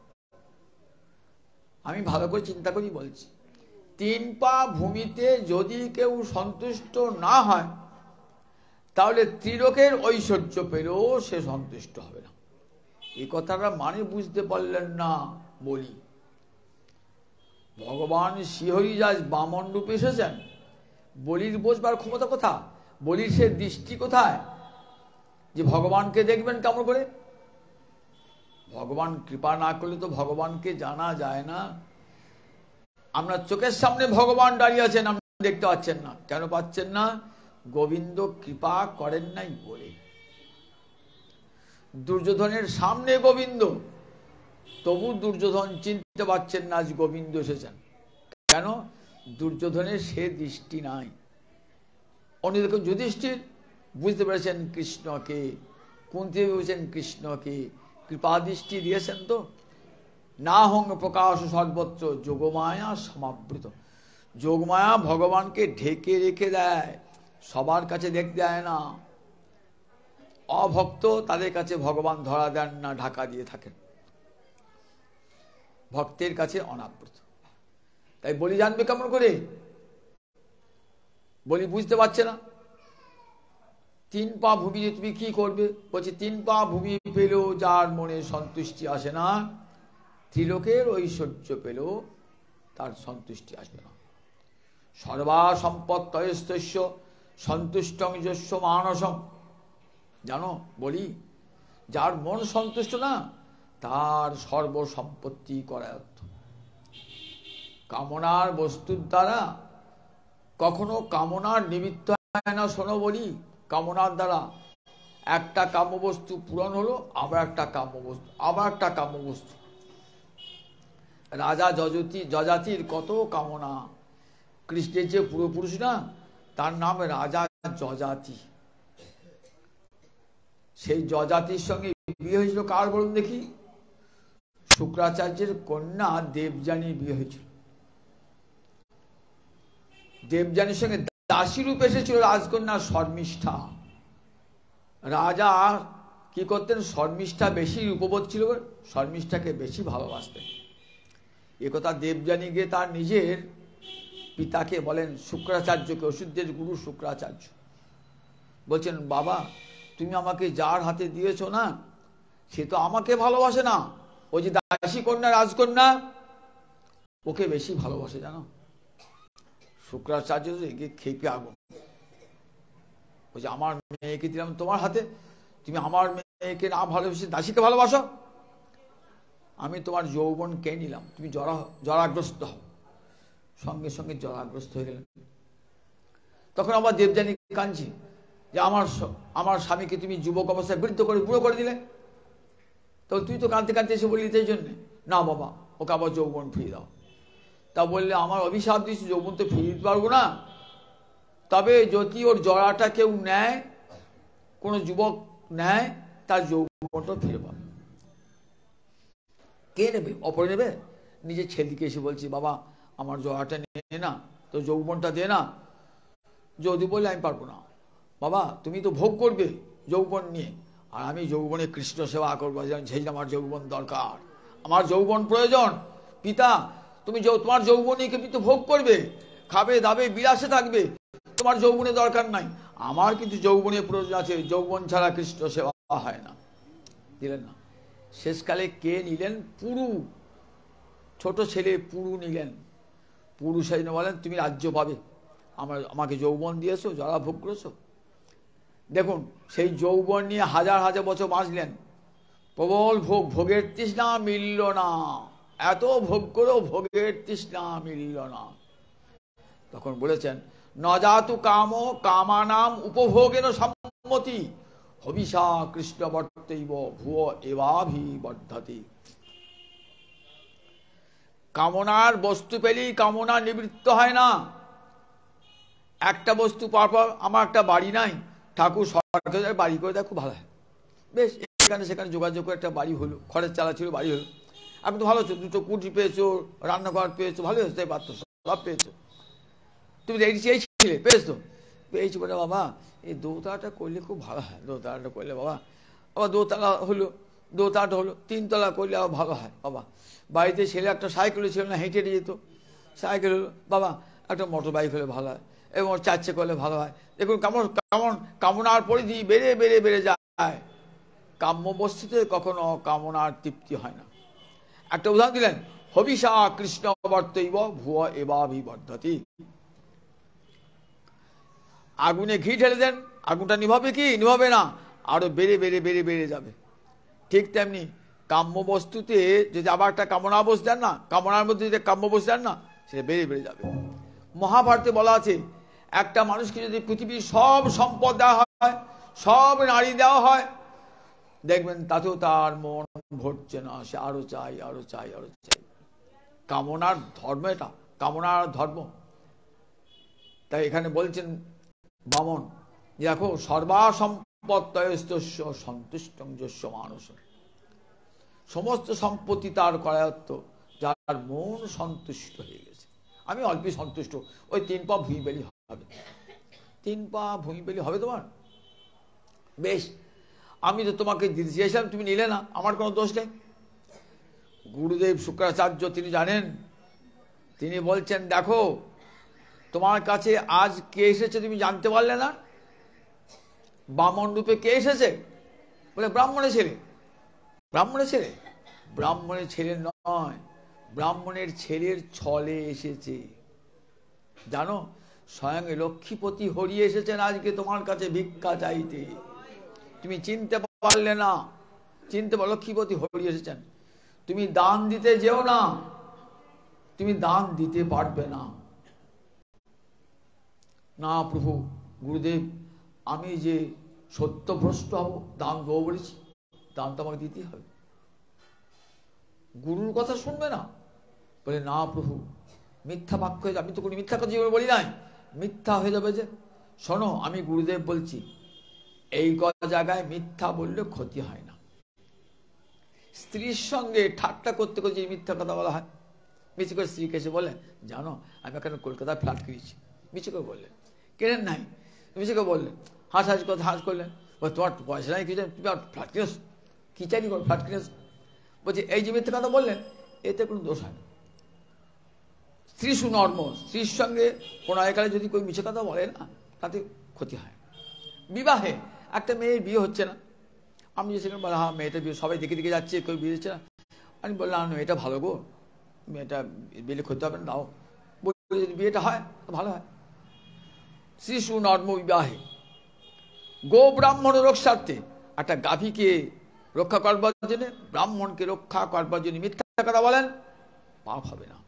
আমি ভালো করে চিন্তা করি বলছি, তিন পা ভূমিতে যদি কেউ সন্তুষ্ট না হয়, তাহলে ত্রিলোকের ঐশ্বর্য পেলেও সে সন্তুষ্ট হবে না। এই কথাটা মানে বুঝতে পারলেন না বলি। ভগবান শ্রীহরিরাজ বামন রূপে এসেছেন, বলির বসবার ক্ষমতা কোথা, বলির সে দৃষ্টি কোথায় যে ভগবানকে দেখবেন কেমন করে? ভগবান কৃপা না করলে তো ভগবানকে জানা যায় না। আমরা চোখের সামনে ভগবান দাঁড়িয়ে আছেন, আপনি দেখতে পাচ্ছেন না। কেন পাচ্ছেন না? গোবিন্দ কৃপা করেন নাই বলে। দুর্যোধনের সামনে গোবিন্দ, তবু দুর্যোধন চিনতে পারছেন না আজ গোবিন্দ এসেছেন। কেন? দুর্যোধনের সে দৃষ্টি নাই। অন্যদিকে যুধিষ্ঠির বুঝতে পেরেছেন কৃষ্ণকে, কুন্তি বুঝেছেন কৃষ্ণকে, কৃপা দৃষ্টি দিয়েছেন তো। না হং প্রকাশ সর্বত্র যোগমায়া সমাবৃত। যোগমায়া ভগবানকে ঢেকে রেখে দেয়, সবার কাছে দেখতে দেয় না। অভক্ত তাদের কাছে ভগবান ধরা দেন না, ঢাকা দিয়ে থাকেন। ভক্তের কাছে অনাবৃত। তাই বলি জানবে কেমন করে? বলি বুঝতে পারছে না। তিন পা ভূমি তুমি কি করবে? বলছে তিন পা ভূমি পেলেও যার মনে সন্তুষ্টি আসে না, ত্রিলোকের ঐশ্বর্য পেলেও তার সন্তুষ্টি আসবে না। সর্বা সম্পত্তয়স্তস্য সন্তুষ্টং যস্য মানসম। জানো বলি, যার মন সন্তুষ্ট না, তার সর্বসম্পত্তি করায়ত্ত। কামনার বস্তুর দ্বারা কখনো কামনার নিমিত্ত হয় না। শোনো বলি, কামনার দ্বারা একটা কাম্যবস্তু পূরণ হলো, আবার একটা কাম্যবস্তু, আবার একটা কাম্যবস্তু। রাজা যজতি যজাতির কত কামনা। কৃষ্ণের যে পূর্বপুরুষ না, তার নাম রাজা যজাতি। সেই যজাতির সঙ্গে বিয়ে হয়েছিল কার বলুন দেখি? শুক্রাচার্যের কন্যা দেবযানীর বিয়ে হয়েছিল। দেবযানীর সঙ্গে দাসী রূপে এসেছিল রাজকন্যা শর্মিষ্ঠা। রাজা কি করতেন? শর্মিষ্ঠা বেশি রূপবোধ ছিল, শর্মিষ্ঠাকে বেশি ভালোবাসতেন। একথা দেবযানী গিয়ে তার নিজের পিতাকে বলেন, শুক্রাচার্যকে, ওষুধের গুরু শুক্রাচার্য বলছেন, বাবা তুমি আমাকে যার হাতে দিয়েছ না, সে তো আমাকে ভালোবাসে না, ওই যে দাসী কন্যা রাজকন্যা ওকে বেশি ভালোবাসে। জানো, শুক্রাচার্য খেপে আগুন। বলছে আমার মেয়েকে দিলাম তোমার হাতে, তুমি আমার মেয়েকে না ভালোবেসে দাসীকে ভালোবাসো? আমি তোমার যৌবন কে নিলাম, তুমি জরা জরাগ্রস্ত হও। সঙ্গে সঙ্গে জরাগ্রস্ত হয়ে গেলেন। তখন আবার দেবযানী কাঁদছে যে আমার আমার স্বামীকে তুমি যুবক অবস্থায় বৃদ্ধ করে বুড়ো করে দিলে। তো তুই তো কাঁদতে কাঁদতে এসে বললি এই জন্যে, না বাবা ওকে আবার যৌবন ফিরিয়ে দাও। তা বললে আমার অভিশাপ দিয়েছি, যৌবন তো ফিরিয়ে দিতে পারবো না, তবে যদি ওর জরাটা কেউ নেয়, কোনো যুবক নেয়, তার যৌবনটা ফিরে পাবে। কে নেবে? অপরে নেবে? নিজের ছেলেকে এসে বলছি, বাবা আমার জরাটা নে না, তো যৌবনটা দে না। যদি বলে আমি পারবো না, বাবা তুমি তো ভোগ করবে যৌবন নিয়ে, আর আমি যৌবনে কৃষ্ণ সেবা করবো, সেই আমার যৌবন দরকার, আমার যৌবন প্রয়োজন। পিতা তুমি তোমার যৌবনীকে কিন্তু ভোগ করবে, খাবে দাবে বিলাসে থাকবে, তোমার যৌবনে দরকার নাই, আমার কিন্তু যৌবনের প্রয়োজন আছে, যৌবন ছাড়া কৃষ্ণ সেবা হয় না। দিলেন না। শেষকালে কে নিলেন? পুরু, ছোট ছেলে পুরু নিলেন। পুরু সেই বলেন তুমি রাজ্য পাবে, আমার আমাকে যৌবন দিয়েছো, যারা ভোগ করেছো। দেখুন সেই যৌবন নিয়ে হাজার হাজার বছর বাঁচলেন। প্রবল ভোগ, ভোগের তৃষ্ণা মিলল না, এত ভোগ করেও ভোগের তৃষ্ণা মিলল না। তখন বলেছেন নজাতু কাম কামানাম উপভোগেন সম্মতি হবিষা কৃষ্ণ বর্তৈব ভুয় এবাভিবর্ধতি। কামনার বস্তু পেলেই কামনা নিবৃত্ত হয় না। একটা বস্তু পাওয়ার পর, আমার একটা বাড়ি নাই, ঠাকুর সরকার বাড়ি করে দেয়, খুব ভালো হয়, বেশ এখানে সেখানে যোগাযোগ করে একটা বাড়ি হলো, খরচ চালা ছিল, বাড়ি হলো, আপনি তো ভালো হচ্ছে, দুটো কুটি পেয়েছো, রান্নাঘর পেয়েছো, ভালোই হচ্ছে, পারতো সব পেয়েছো, তুমি এই চেয়েছিলে, পেয়েছো, পেয়েছি বলে বাবা এই দোতলাটা করলে খুব ভালো হয়, দোতলাটা করলে বাবা, আবার দোতলা হলো, দোতলাটা হলো, তিনতলা করলে আবার ভালো হয় বাবা। বাড়িতে ছেলে একটা সাইকেল ছিল না, হেঁটে যেত, সাইকেল হলো, বাবা একটা মোটর বাইক হলে ভালো হয়, এবং চার চাকা করলে ভালো হয়। দেখুন কেমন কেমন কামনার পরিধি বেড়ে বেড়ে বেড়ে যায়। কাম্য বস্তুতে কখনো কামনার তৃপ্তি হয় না। একটা উদাহরণ দিলেন, হবিষা কৃষ্ণ বর্তৈব ভুয় এবাভিবর্ধতি। আগুনে ঘি ঢেলে দেন, আগুনটা নিভাবে কি? নিভাবে না, আরো বেড়ে বেড়ে বেড়ে বেড়ে যাবে। ঠিক তেমনি কাম্য বস্তুতে যদি আবার একটা কামনা বস দেন না, কামনার মধ্যে যদি কাম্য বস দেন না, সেটা বেড়ে বেড়ে যাবে। মহাভারতে বলা আছে, একটা মানুষকে যদি পৃথিবীর সব সম্পদ দেওয়া হয়, সব নারী দেওয়া হয়, দেখবেন তাতেও তার মন ভরছে না, সে আরো চাই আরো চাই আরো চাই। কামনার ধর্ম এটা, কামনার ধর্ম। তাই এখানে বলছেন বামন, দেখো সর্বাসম্পত্তয়স্তস্য সন্তুষ্টং যস্য মানস, সমস্ত সম্পত্তি তার করায়ত্ত যার মন সন্তুষ্ট হয়ে গেছে। আমি অল্পই সন্তুষ্ট, ওই তিন পা ভুঁই বেলি হবে, তিন পা ভুঁই বেলি হবে তোমার, বেশ। আমি তো তোমাকে দিতে চেয়েছিলাম, তুমি নিলে না, আমার কোনো দোষ নেই। গুরুদেব শুক্রাচার্য তিনি জানেন, তিনি বলছেন দেখো তোমার কাছে আজ কে এসেছে তুমি জানতে পারলে না? বামন রূপে কে এসেছে? বলে ব্রাহ্মণের ছেলে। ব্রাহ্মণের ছেলে? ব্রাহ্মণের ছেলে নয়, ব্রাহ্মণের ছেলের ছলে এসেছে। জানো, স্বয়ং লক্ষ্মীপতি হরি এসেছেন আজকে তোমার কাছে ভিক্ষা চাইতে। তুমি চিনতে পারলে না, চিনতে পার, লক্ষ্মীপতি হরি এসেছেন। তুমি দান দিতে যেও না, তুমি দান দিতে পারবে না। না প্রভু, গুরুদেব আমি যে সত্যভ্রষ্ট হব, দান দেবো বলেছি, দান তো আমাকে দিতেই হবে। গুরুর কথা শুনবে না? বলে না প্রভু, মিথ্যা বাক্য হয়ে যাবে। আমি তো কোনো মিথ্যা কথা জীবনে বলি নাই, মিথ্যা হয়ে যাবে যে। শোনো, আমি গুরুদেব বলছি, এই কথা জায়গায় মিথ্যা বললে ক্ষতি হয় না। স্ত্রীর সঙ্গে ঠাট্টা করতে করতে মিথ্যা কথা বলা হয়। মিছে করে স্ত্রীকে এসে বলেন, জানো আমি এখানে কলকাতায় ফ্ল্যাট কিনেছি, মিছে করে বললেন। কেনেন নাই, মিছে করে বললেন, হাস হাস কথা হাস করলেন। তোমার পয়সা নাই, কিছু তুমি ফ্ল্যাট কিনেছ, কি চাইনি করো, ফ্ল্যাট কিনেছ। বলছে এই যে মিথ্যা কথা বললেন, এতে কোনো দোষ হয় না। স্ত্রী সুনর্ম, স্ত্রীর সঙ্গে কোনো একালে যদি কেউ মিছে কথা বলে না, তাতে ক্ষতি হয়। বিবাহে একটা মেয়ের বিয়ে হচ্ছে না, আমি যে সেখানে বললাম হ্যাঁ মেয়েটা বিয়ে, সবাই দেখে দেখে যাচ্ছে, কেউ বিয়ে হচ্ছে না। আমি বললাম মেয়েটা ভালো গো, মেয়েটা বিয়ে করতে হবে না, দাও। বলে যদি বিয়েটা হয় ভালো হয়। শ্রী সুনর্ম বিবাহে গো ব্রাহ্মণ রক্ষার্থে, একটা গাভীকে রক্ষা করবার জন্য, ব্রাহ্মণকে রক্ষা করবার জন্য মিথ্যা কথা বলেন, পাপ হবে না।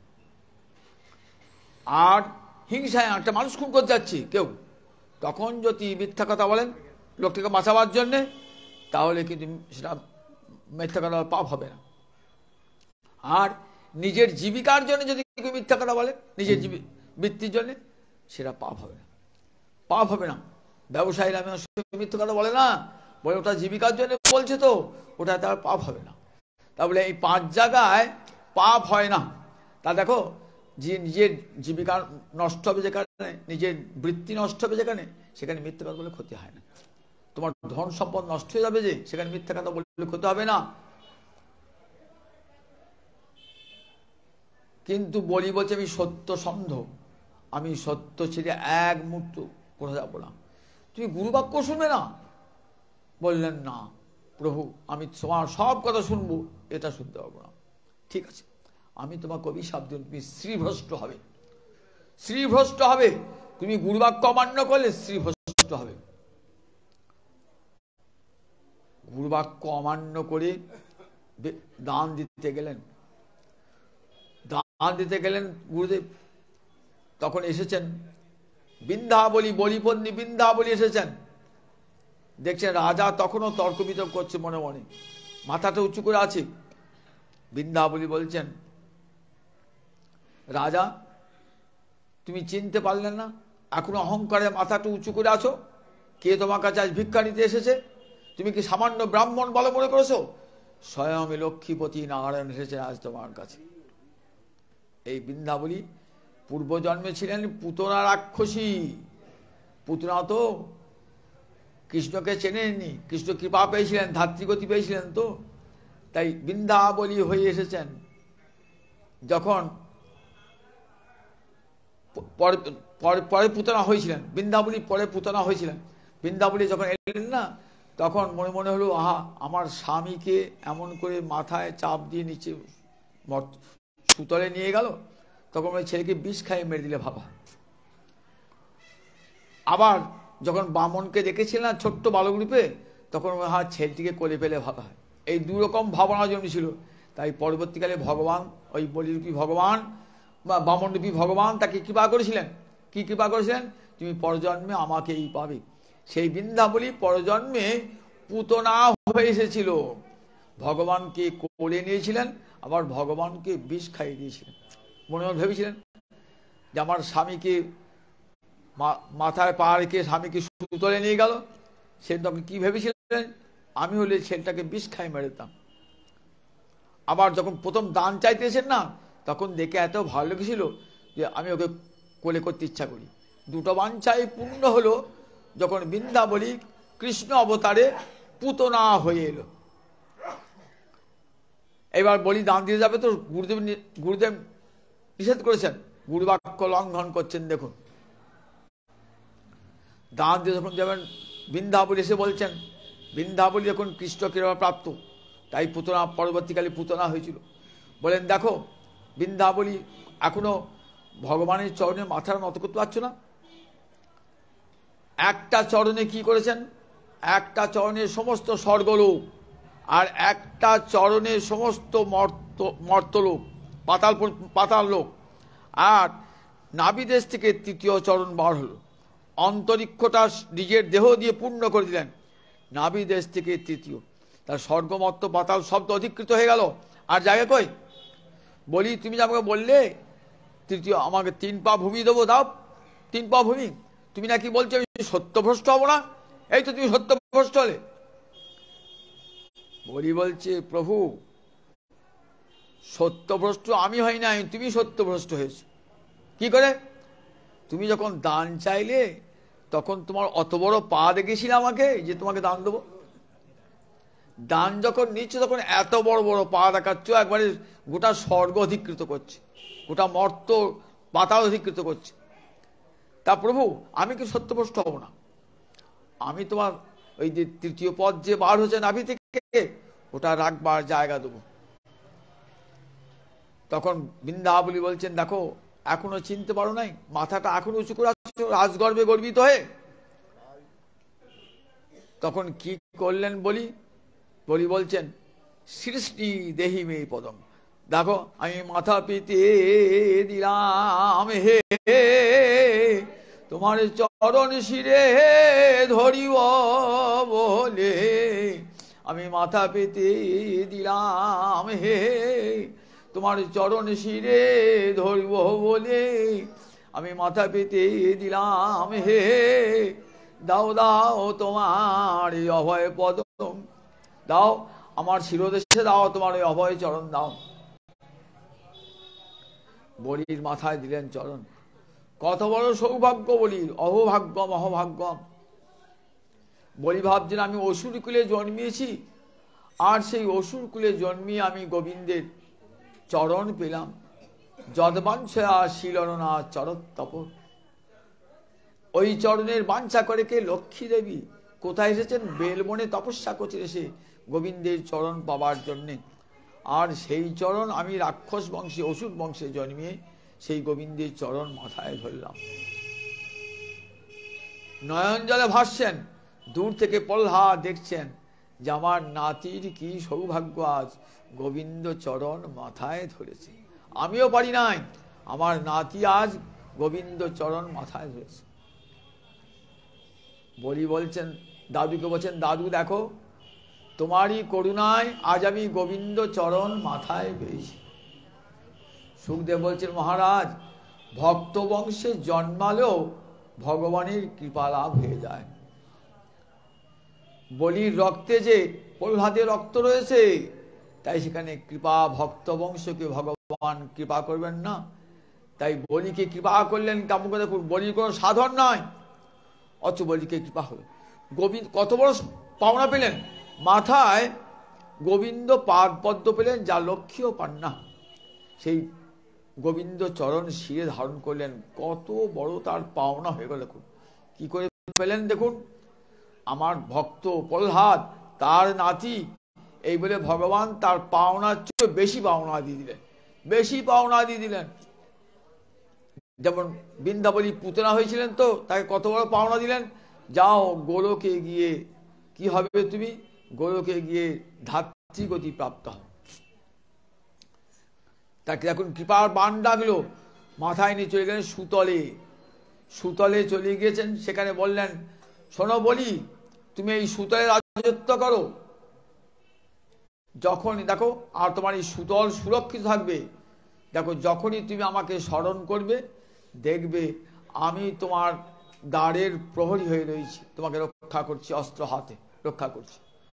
আর হিংসায় একটা মানুষ খুন করতে যাচ্ছি কেউ, তখন যদি মিথ্যা কথা বলেন লোকটাকে বাঁচাবার জন্যে, তাহলে কিন্তু সেটা মিথ্যা কথা পাপ হবে না। আর নিজের জীবিকার জন্য যদি কেউ মিথ্যা কথা বলে, নিজের বৃত্তির জন্য, সেটা পাপ হবে না, পাপ হবে না। ব্যবসায়ীরা মিথ্যা কথা বলে না, বলে ওটা জীবিকার জন্য বলছে তো, ওটা তার পাপ হবে না। তাহলে এই পাঁচ জায়গায় পাপ হয় না। তা দেখো, যে নিজের জীবিকা নষ্ট হবে যেখানে, নিজের বৃত্তি নষ্ট হবে যেখানে, সেখানে মিথ্যা কথা বলে ক্ষতি হয় না। তোমার ধন সম্পদ নষ্ট হয়ে যাবে যে, সেখানে মিথ্যা কথা বললে ক্ষতি হবে না। কিন্তু বলি বলছে আমি সত্য সন্ধ, আমি সত্য ছেড়ে এক মুহূর্ত কোথাও যাবো না। তুমি গুরু বাক্য শুনবে না? বললেন না প্রভু, আমি তোমার সব কথা শুনবো, এটা শুনতে পারবো না। ঠিক আছে, আমি তোমাকে অভিশাপ দিন, তুমি শ্রীভ্রষ্ট হবে, শ্রীভ্রষ্ট হবে। তুমি গুরু বাক্য অমান্য করলে শ্রীভ্রষ্ট হবে। গুরু বাক্য অমান্য করে দান দিতে গেলেন, দান দিতে গেলেন গুরুদেব, তখন এসেছেন বিন্ধ্যাবলী, বলিপন্নী বিন্ধ্যাবলী এসেছেন। দেখছেন রাজা তখনও তর্ক বিতর্ক করছে মনে মনে, মাথাটা উঁচু করে আছে। বিন্ধ্যাবলী বলছেন, রাজা তুমি চিনতে পারলেন না, এখন অহংকারে মাথাটা উঁচু করে আছো? কে তোমার কাছে আজ ভিক্ষা নিতে এসেছে? তুমি কি সামান্য ব্রাহ্মণ বলে মনে করেছো? স্বয়ং লক্ষ্মীপতি নারায়ণ এসেছেন আজ তোমার কাছে। এই বিন্ধ্যাবলী পূর্বজন্মে ছিলেন পুতনা রাক্ষসী। পুতনা তো কৃষ্ণকে চেনেননি, কৃষ্ণ কৃপা পেয়েছিলেন, ধাত্রীগতি পেয়েছিলেন তো, তাই বিন্ধ্যাবলী হয়ে এসেছেন। যখন পরে পুতনা হয়েছিলেন, বিন্ধ্যাবলী পরে পুতনা হয়েছিলেন, বিন্ধ্যাবলী যখন এলেন না, তখন মনে মনে হলো আহা, আমার স্বামীকে এমন করে মাথায় চাপ দিয়ে নিচে সুতলে নিয়ে গেল, তখন ওই ছেলেকে বিষ খাইয়ে মেরে দিলে ভাবা। আবার যখন বামনকে দেখেছিল না ছোট্ট বালক রূপে, তখন হ্যাঁ ছেলেটিকে কোলে ফেলে ভাবা হয়। এই দুরকম ভাবনা জন্মেছিল। তাই পরবর্তীকালে ভগবান, ওই বলিরূপী ভগবান বা বামনরূপী ভগবান তাকে কৃপা করেছিলেন। কি কৃপা করেছিলেন? তুমি পরজন্মে আমাকেই পাবে। সেই বৃন্দাবলী পরজন্মে পুতনা হয়ে এসেছিল, ভগবানকে কোলে নিয়েছিলেন, আবার ভগবানকে বিষ খাইয়ে দিয়েছিলেন। মনে মনে ভেবেছিলেন যে আমার স্বামীকে মাথায় পা রেখে স্বামীকে সুতলে নিয়ে গেল, সে তখন কি ভেবেছিলেন? আমি হলে ছেলেটাকে বিষ খাই মেরে দিতাম। আবার যখন প্রথম দান চাইতেছেন না, তখন দেখে এত ভালো লেগেছিল যে আমি ওকে কোলে করতে ইচ্ছা করি। দুটো বাঞ্ছাই পূর্ণ হলো যখন বৃন্দাবলী কৃষ্ণ অবতারে পুতনা হয়ে এলো। এবার বলি দান দিয়ে যাবে, তো গুরুদেব গুরুদেব নিষেধ করেছেন, গুরুবাক্য লঙ্ঘন করছেন। দেখুন, দান দিয়ে যখন যাবেন, বৃন্দাবলী এসে বলছেন, বৃন্দাবলী যখন কৃষ্ণ কৃপা প্রাপ্ত, তাই পুতনা পরবর্তীকালে পুতনা হয়েছিল। বলেন দেখো, বৃন্দাবলী এখনো ভগবানের চরণে মাথার নত করতে পারছো না। একটা চরণে কি করেছেন? একটা চরণে সমস্ত স্বর্গলোক, আর একটা চরণে সমস্ত মর্ত মর্তলোক, পাতাল পাতাল লোক। আর নাভিদেশ থেকে তৃতীয় চরণ বার হলো, অন্তরিক্ষটা নিজের দেহ দিয়ে পূর্ণ করে দিলেন। নাভিদেশ থেকে তৃতীয়, তার স্বর্গমর্ত পাতাল শব্দ অধিকৃত হয়ে গেল। আর জায়গা কই? বলি তুমি যে আমাকে বললে তৃতীয়, আমাকে তিন পা ভূমি দেবো, দাও তিন পা ভূমি। তুমি নাকি বলছো আমি সত্যভ্রষ্ট হবো না, এই তো তুমি সত্যভ্রষ্ট হলে। বলি বলছে প্রভু, সত্যভ্রষ্ট আমি হই নাই, তুমি সত্যভ্রষ্ট হয়েছ। কি করে? তুমি যখন দান চাইলে তখন তোমার অত বড় পা দেখেছিলে আমাকে যে তোমাকে দান দেবো। দান যখন নিচ্ছ তখন এত বড় বড় পা দেখাচ্ছ, একবারে গোটা স্বর্গ অধিকৃত করছে, গোটা মর্ত পাতাল অধিকৃত করছে। তা প্রভু আমি কি সত্যভ্রষ্ট হব না? আমি তোমার ওই যে তৃতীয় পদ যে বার হচ্ছে নাভি থেকে, ওটা রাখবার জায়গা দেবো। তখন বৃন্দাবলী বলছেন দেখো এখনো চিনতে পারো নাই, মাথাটা এখনো উঁচু করে আছো রাজগর্বে গর্বিত হয়ে। তখন কি করলেন বলি? বলি বলছেন সৃষ্টি দেহি মে পদম, দেখো আমি মাথা পেতে দিলাম হে, তোমার চরণ শিরে ধরিব বলে, আমি মাথা পেতে দিলাম হে, তোমার চরণ শিরে ধরিব বলে, আমি মাথা পেতে দিলাম হে, দাও দাও তোমার অভয় পদম, দাও আমার শিরোদেশে দাও তোমার ওই অভয় চরণ দাও। বলির মাথায় দিলেন চরণ। কত বড় সৌভাগ্য বলির, অহভাগ্যম অহভাগ্যম। বলি ভাবছেন আমি অসুর কুলে জন্মিয়েছি, আর সেই অসুর কুলে জন্মিয়ে আমি গোবিন্দের চরণ পেলাম। যদবাঞ্ছা শিলনা চরত্তপ, ওই চরণের বাঞ্ছা করে কে? লক্ষ্মী দেবী। কোথায় এসেছেন? বেলবনে তপস্যা করছেন এসে গোবিন্দের চরণ পাবার জন্যে। আর সেই চরণ আমি রাক্ষস বংশে অসুর বংশে জন্মিয়ে সেই গোবিন্দের চরণ মাথায় ধরলাম। নয়ন জলে ভাসছেন, দূর থেকে প্রহ্লাদ দেখছেন যে আমার নাতির কি সৌভাগ্য, আজ গোবিন্দ চরণ মাথায় ধরেছে। আমিও পারি নাই, আমার নাতি আজ গোবিন্দ চরণ মাথায় ধরেছে। বলি বলছেন দাদুকে, বলছেন দাদু দেখো তোমারই করুণায় আজ আমি গোবিন্দ চরণ মাথায় পেয়েছি। সুখদেব বলছেন মহারাজ, ভক্ত বংশে জন্মালেও ভগবানের কৃপা লাভ হয়ে যায়। বলির রক্তে যে প্রহ্লাদের রক্ত রয়েছে, তাই সেখানে কৃপা ভক্ত বংশকে ভগবান কৃপা করবেন না? তাই বলিকে কৃপা করলেন। কেমন করে? বলির কোনো সাধন নয়, অথচ বলিকে কৃপা হল। গোবিন্দ কত বড় পাওনা পেলেন, মাথায় গোবিন্দ পাদ পদ্ম পেলেন, যা লক্ষ্মীও পান না। সেই গোবিন্দ চরণ শিরে ধারণ করলেন, কত বড় তার পাওনা হয়ে গেল। দেখুন কি করে পেলেন, দেখুন আমার ভক্ত প্রহ্লাদ তার নাতি, এই বলে ভগবান তার পাওনার চেয়ে বেশি পাওনা দিয়ে দিলেন। বেশি পাওনা দিয়ে দিলেন। যেমন বৃন্দাবলী পুতনা হয়েছিলেন, তো তাকে কত বড় পাওনা দিলেন, যাও গোলকে গিয়ে কি হবে, তুমি গোলকে গিয়ে ধাত্রীগতি প্রাপ্ত হও। তাকে এখন কৃপার বান ডাকলো, মাথায় নিয়ে চলে গেলেন সুতলে। সুতলে চলে গিয়েছেন, সেখানে বললেন, শোনো বলি, তুমি এই সুতলে রাজত্ব করো, যখনই দেখো, আর তোমার এই সুতল সুরক্ষিত থাকবে। দেখো যখনই তুমি আমাকে স্মরণ করবে, দেখবে আমি তোমার দ্বারের প্রহরী হয়ে রয়েছি, তোমাকে রক্ষা করছি, অস্ত্র হাতে রক্ষা করছি।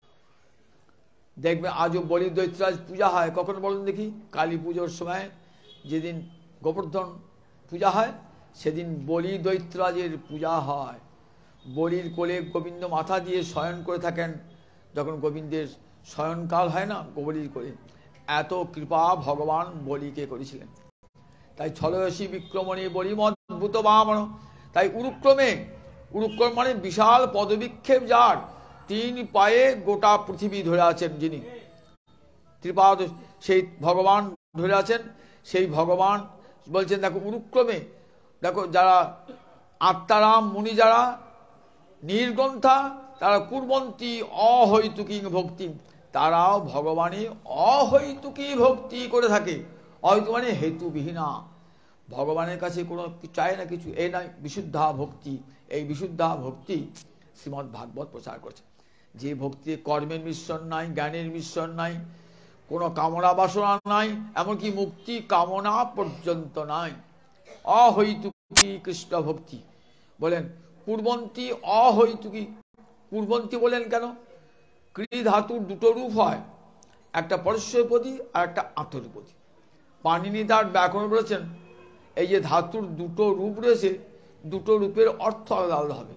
দেখবে আজও বলি দৈত্যরাজ পূজা হয়, কখন বলুন দেখি? কালী পুজোর সময় যেদিন গোবর্ধন পূজা হয়, সেদিন বলি দৈত্যরাজের পূজা হয়। বলির কোলে গোবিন্দ মাথা দিয়ে শয়ন করে থাকেন, যখন গোবিন্দের শয়নকাল হয় না বলির কোলে। এত কৃপা ভগবান বলিকে করেছিলেন। তাই ছলয়সী বিক্রমণী বলি অদ্ভুত বামন। তাই উরুক্রমে, উরুক্রম মানে বিশাল পদবিক্ষেপ, যার তিন পায়ে গোটা পৃথিবী ধরে আছেন, যিনি ত্রিপাদ, সেই ভগবান ধরে আছেন। সেই ভগবান বলছেন, দেখো উরুক্রমে, দেখো যারা আত্মারাম মুনি, যারা নির্গ্রন্থা, তারা কুর্বন্তী অহৈতুকী ভক্তি, তারাও ভগবানে অহৈতুকী ভক্তি করে থাকে। অহৈতু মানে হেতুবিহীনা, ভগবানের কাছে কোনো চায় না কিছু, এই নয় বিশুদ্ধা ভক্তি। এই বিশুদ্ধা ভক্তি শ্রীমদ্ ভাগবত প্রচার করছে, যে ভক্তি কর্মের মিশ্রণ নাই, জ্ঞানের মিশ্রণ নাই, কোনো কামনা বাসনা নাই, এমনকি মুক্তি কামনা পর্যন্ত নাই। অহৈতুকী কৃষ্ণ ভক্তি বলেন। পূর্বন্তী অহৈতুকী, পূর্বন্তী বলেন কেন? ক্রি ধাতুর দুটো রূপ হয়, একটা পরস্যপদী আর একটা আন্তরিপদী। পাণিনি তার ব্যাকরণ বলেছেন, এই যে ধাতুর দুটো রূপ রয়েছে, দুটো রূপের অর্থ আলাদা আলাদা হবে।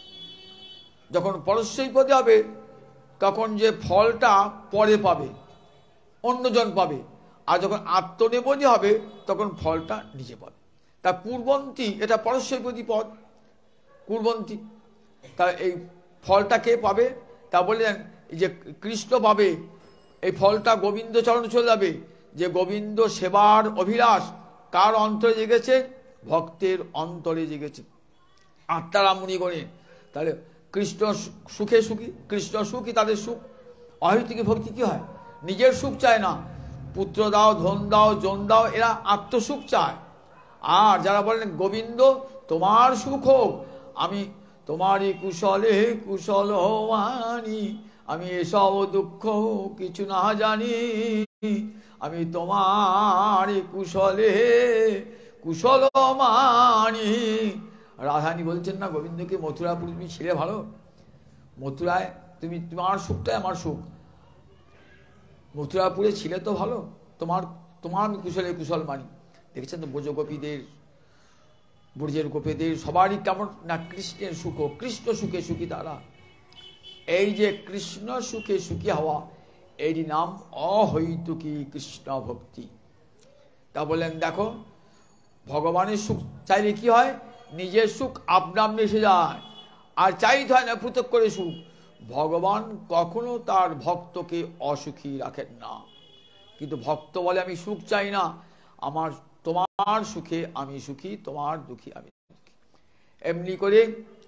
যখন পরস্যপদী হবে, তখন যে ফলটা পরে পাবে, অন্যজন পাবে, আর যখন আত্মনেপদী হবে, তখন ফলটা নিজে পাবে। তা পূর্বন্তী, এটা পরস্যপদী পদ, পূর্বন্তী। তা এই ফলটা কে পাবে? তা বললেন যে কৃষ্ণ পাবে। এই ফলটা গোবিন্দ চরণে চলে যাবে। যে গোবিন্দ সেবার অভিলাষ কার অন্তরে জেগেছে? ভক্তের অন্তরে জেগেছে, আত্মারাম মুনিগণে। তাহলে কৃষ্ণ সুখে সুখী, কৃষ্ণ সুখী তাদের সুখ। অহৈতুকী ভক্তি কি হয়? নিজের সুখ চায় না, পুত্র দাও, ধন দাও, জন দাও, এরা আত্মসুখ চায়। আর যারা বলেন গোবিন্দ তোমার সুখ হোক, আমি তোমারই কুশলে কুশল মানি, আমি এসব দুঃখ কিছু না জানি, আমি তোমার কুশলে কুশল মানি। রাধারানী বলছেন না গোবিন্দকে, মথুরাপুর তুমি ছেড়ে ভালো, মথুরায় তুমি, তোমার সুখটাই আমার সুখ, মথুরাপুরে ছিলে তো ভালো, তোমার তোমার আমি কুশলে কুশল মানি। দেখেছেন তো ব্রজ গোপীদের, ব্রজের গোপীদের সবারই কেমন না কৃষ্ণের সুখ, কৃষ্ণ সুখে সুখী তারা। এই যে কৃষ্ণ সুখে সুখী হওয়া, এরই নাম অহৈতুকী কৃষ্ণ ভক্তি। তা বললেন দেখো, ভগবানের সুখ চাইলে কি হয়? নিজের সুখ আপনা আপনি এসে যায়, আর চাইতে হয় না পৃথক করে সুখ। ভগবান কখনো তার ভক্তকে অসুখী রাখেন না। কিন্তু ভক্ত বলে আমি সুখ চাই না, আমার তোমার সুখে আমি সুখী, তোমার দুঃখী আমি দুঃখী। এমনি করে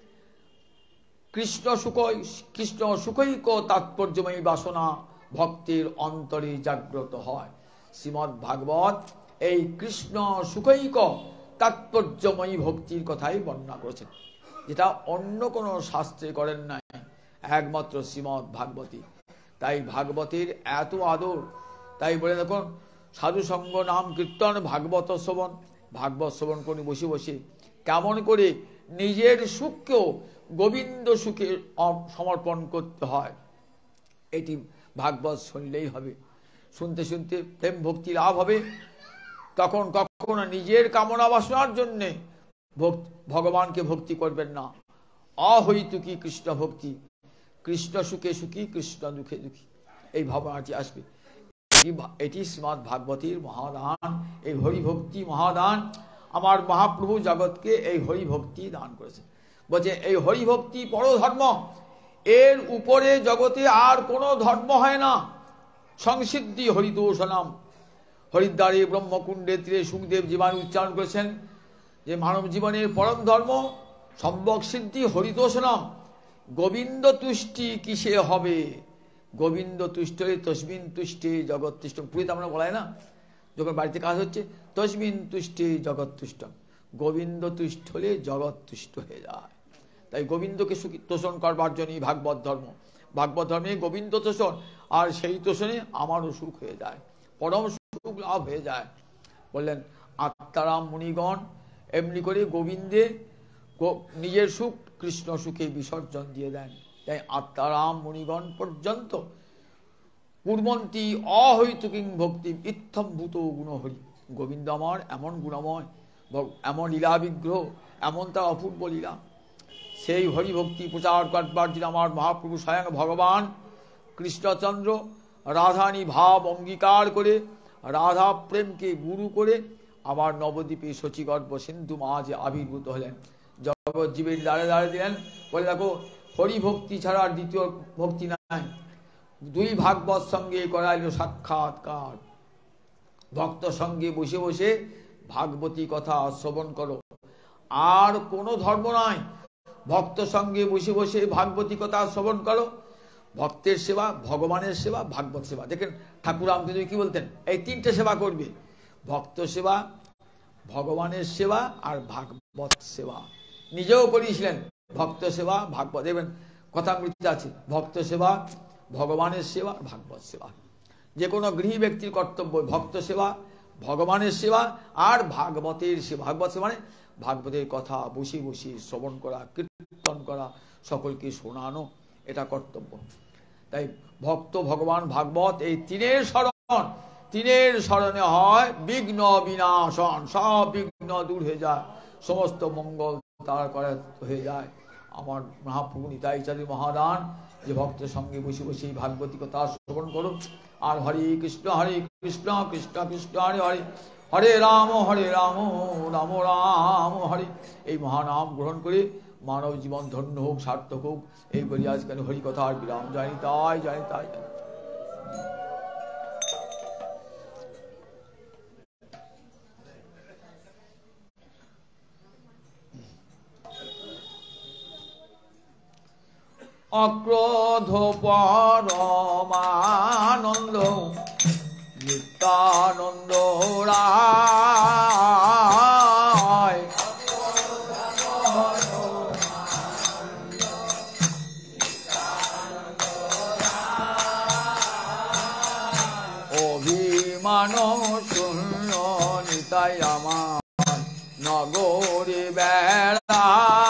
কৃষ্ণ সুখই কৃষ্ণ সুখৈক তাৎপর্যময়ী বাসনা ভক্তের অন্তরে জাগ্রত হয়। শ্রীমদ্ ভাগবত এই কৃষ্ণ সুখৈক তাৎপর্যময়ী ভক্তির কথাই বর্ণনা করেছেন, যেটা অন্য কোনো শাস্ত্রে করেন নাই, একমাত্র শ্রীমদ্ ভাগবতী। তাই ভাগবতের এত আদর। তাই বলে দেখুন, সাধু সঙ্গ নাম কীর্তন ভাগবত শ্রবণ, ভাগবত শ্রবণ করে বসে বসে কেমন করে নিজের সুখকেও গোবিন্দ সুখে সমর্পণ করতে হয়, এটি ভাগবত শুনলেই হবে। শুনতে শুনতে প্রেম ভক্তি লাভ হবে। তখন কখনো নিজের কামনা বাসনার জন্যে ভগবানকে ভক্তি করবেন না। অহৈতুকী কৃষ্ণ ভক্তি, কৃষ্ণ সুখে সুখী, কৃষ্ণ দুঃখে দুঃখী, এই ভাবনাটি আসবে। এটি শ্রীমদ্ ভাগবতীর মহাদান, এই হরিভক্তি মহাদান। আমার মহাপ্রভু জগৎকে এই হরিভক্তি দান করেছে। বলছে এই হরিভক্তি পরধর্ম, এর উপরে জগতে আর কোনো ধর্ম হয় না। সংসিদ্ধি হরিদোষণাম, হরিদ্বারে ব্রহ্মকুণ্ডের তীরে সুখদেব জীবাণু উচ্চারণ করেছেন যে মানব জীবনের পরম ধর্ম সম্যক সিদ্ধি হরিতোষণম। গোবিন্দ তুষ্টি কিসে হবে? গোবিন্দ তুষ্ট তসমিন তুষ্টে জগৎ তুষ্ট। পুরীতে আমরা বলাই না, যখন বাড়িতে কাজ হচ্ছে তসমিন তুষ্টে জগৎ তুষ্ট, গোবিন্দ তুষ্ট হলে জগৎ তুষ্ট হয়ে যায়। তাই গোবিন্দকে সুখী তোষণ করবার জন্যই ভাগবত ধর্ম। ভাগবত ধর্মে গোবিন্দ তোষণ, আর সেই তোষণে আমারও সুখ হয়ে যায়, পরম সুখ লাভ হয়ে যায়। বললেন আত্মারাম মুনিগণ এমনি করে গোবিন্দে নিজের সুখ কৃষ্ণ সুখে বিসর্জন দিয়ে দেন। তাই আত্মারাম মুনিগণ পর্যন্ত কুর্বন্তী অহৈতুকিং ভক্তি ইত্থম্ভূত গুণহরি। গোবিন্দ আমার এমন গুণময়, এমন লীলা বিগ্রহ, এমন তার অপূর্ব লীলা, সেই হরিভক্তি প্রচার করবার জন্য আমার মহাপ্রভু স্বয়ং ভগবান কৃষ্ণচন্দ্র রাধানী ভাব অঙ্গীকার করে রাধা প্রেমকে গুরু করে আবার নবদ্বীপে শচীগর্ভ সিন্ধু মাঝে আবির্ভূত হলেন। জগৎ জীবের দাঁড়ে দাঁড়িয়ে দিলেন, বলে দেখো হরিভক্তি ছাড়া আর দ্বিতীয় ভক্তি নাই। দুই ভাগবত সঙ্গে করাইল সাক্ষাৎকার, ভক্ত সঙ্গে বসে বসে ভাগবতী কথা শ্রবণ করো। আর কোনো ধর্ম নাই, ভক্ত সঙ্গে বসে বসে ভাগবতী কথা শ্রবণ করো। ভক্তের সেবা, ভগবানের সেবা, ভাগবত সেবা। দেখেন ঠাকুর রামকৃষ্ণ কি বলতেন, এই তিনটে সেবা করবে, ভক্ত সেবা, ভগবানের সেবা আর ভাগবত সেবা। নিজেও করিয়েছিলেন ভক্ত সেবা ভাগবত। দেখবেন কথামৃতে আছে ভক্ত সেবা, ভগবানের সেবা, ভাগবত সেবা। যে কোনো গৃহী ব্যক্তির কর্তব্য ভক্ত সেবা, ভগবানের সেবা আর ভাগবতের সেবা। ভাগবত সেবা মানে ভাগবতের কথা বসে বসে শ্রবণ করা, কীর্তন করা, সকলকে শোনানো, এটা কর্তব্য। তাই ভক্ত, ভগবান, ভাগবত এই তিনের শরণ, তিনের শরণে হয় বিঘ্ন বিনাশন। সব বিঘ্ন দূর হয়ে যায়, সমস্ত মঙ্গল তার করে হয়ে যায়। আমার মহাপ্রভু নিতাই চাঁদি মহাদান যে ভক্তের সঙ্গে বসে বসে ভাগবতী কথা শ্রবণ করুন। আর হরে কৃষ্ণ হরে কৃষ্ণ কৃষ্ণ কৃষ্ণ হরে হরে, হরে রাম হরে রাম রাম রাম হরে। এই মহানাম গ্রহণ করে মানব জীবন ধন্য হোক, সার্থক হোক, এই বলি আজকাল হরি কথার বিরাম। জানি তাই জানি তাই জানি। অক্রোধ পরমানন্দ নিত্যানন্দ রায়, অভিমান শূন্য নিতাই আমার নগরে বেড়া,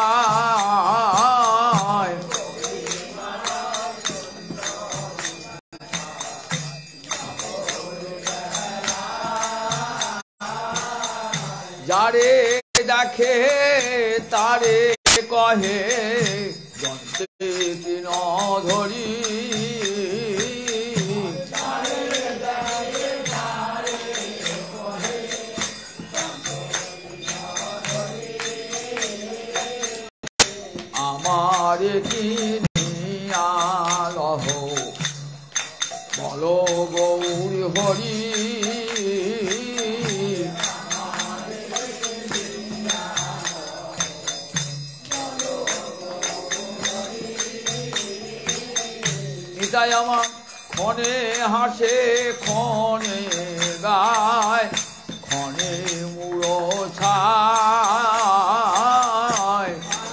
যারে দেখে তারে কহে যন্ত্রে তিন ধরি, আমার কি নিয়ালহ বলো গৌর হরি, নিতাই আমার ক্ষণে হাসে ক্ষণে গায়, ক্ষণে মুড়ো ছায়,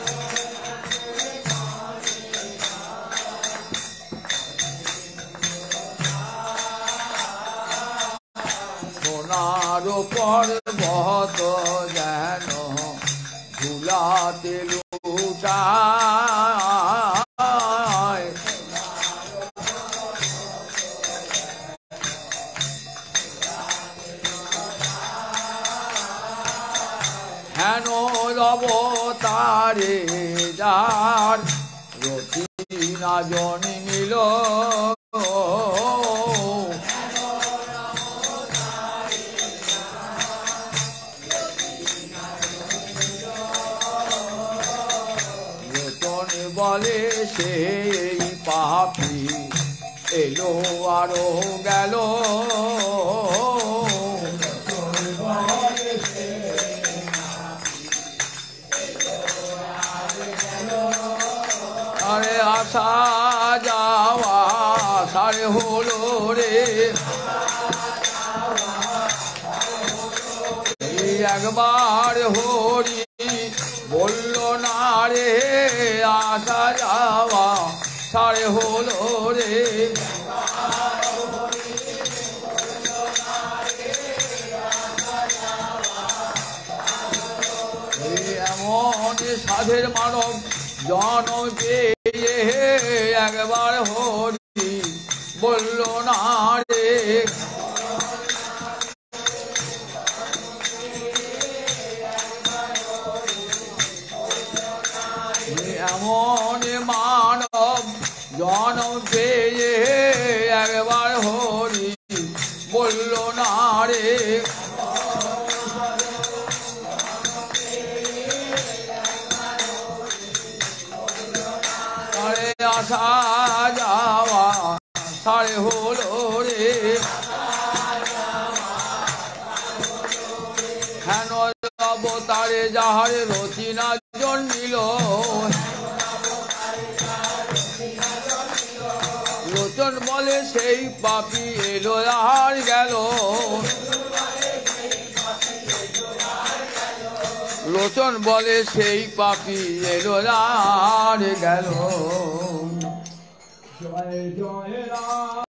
সোনার পর্বত যেন ধুলাতে লুটায়, হেন অবতারে যার রতি না জন্মিল, বলে সেই পাপি এলো আরো গেল, একবার হরি বলল না রে আসা যাওয়া সারে হলো রে। এমন সাধের মানব জনম পেয়ে একবার হরি বলল না রে। এমন মানব জনম পেয়ে একবার হরি বলল না রে। আরে আসা যাওয়া সারে হলো রে। হেন অবতারে যাহারে রচিনা জন্মিল লোচন বলে সেই পাপি এলো আর গেল। লোচন বলে সেই পাপি এলো আর গেল। জয় জয় রাম।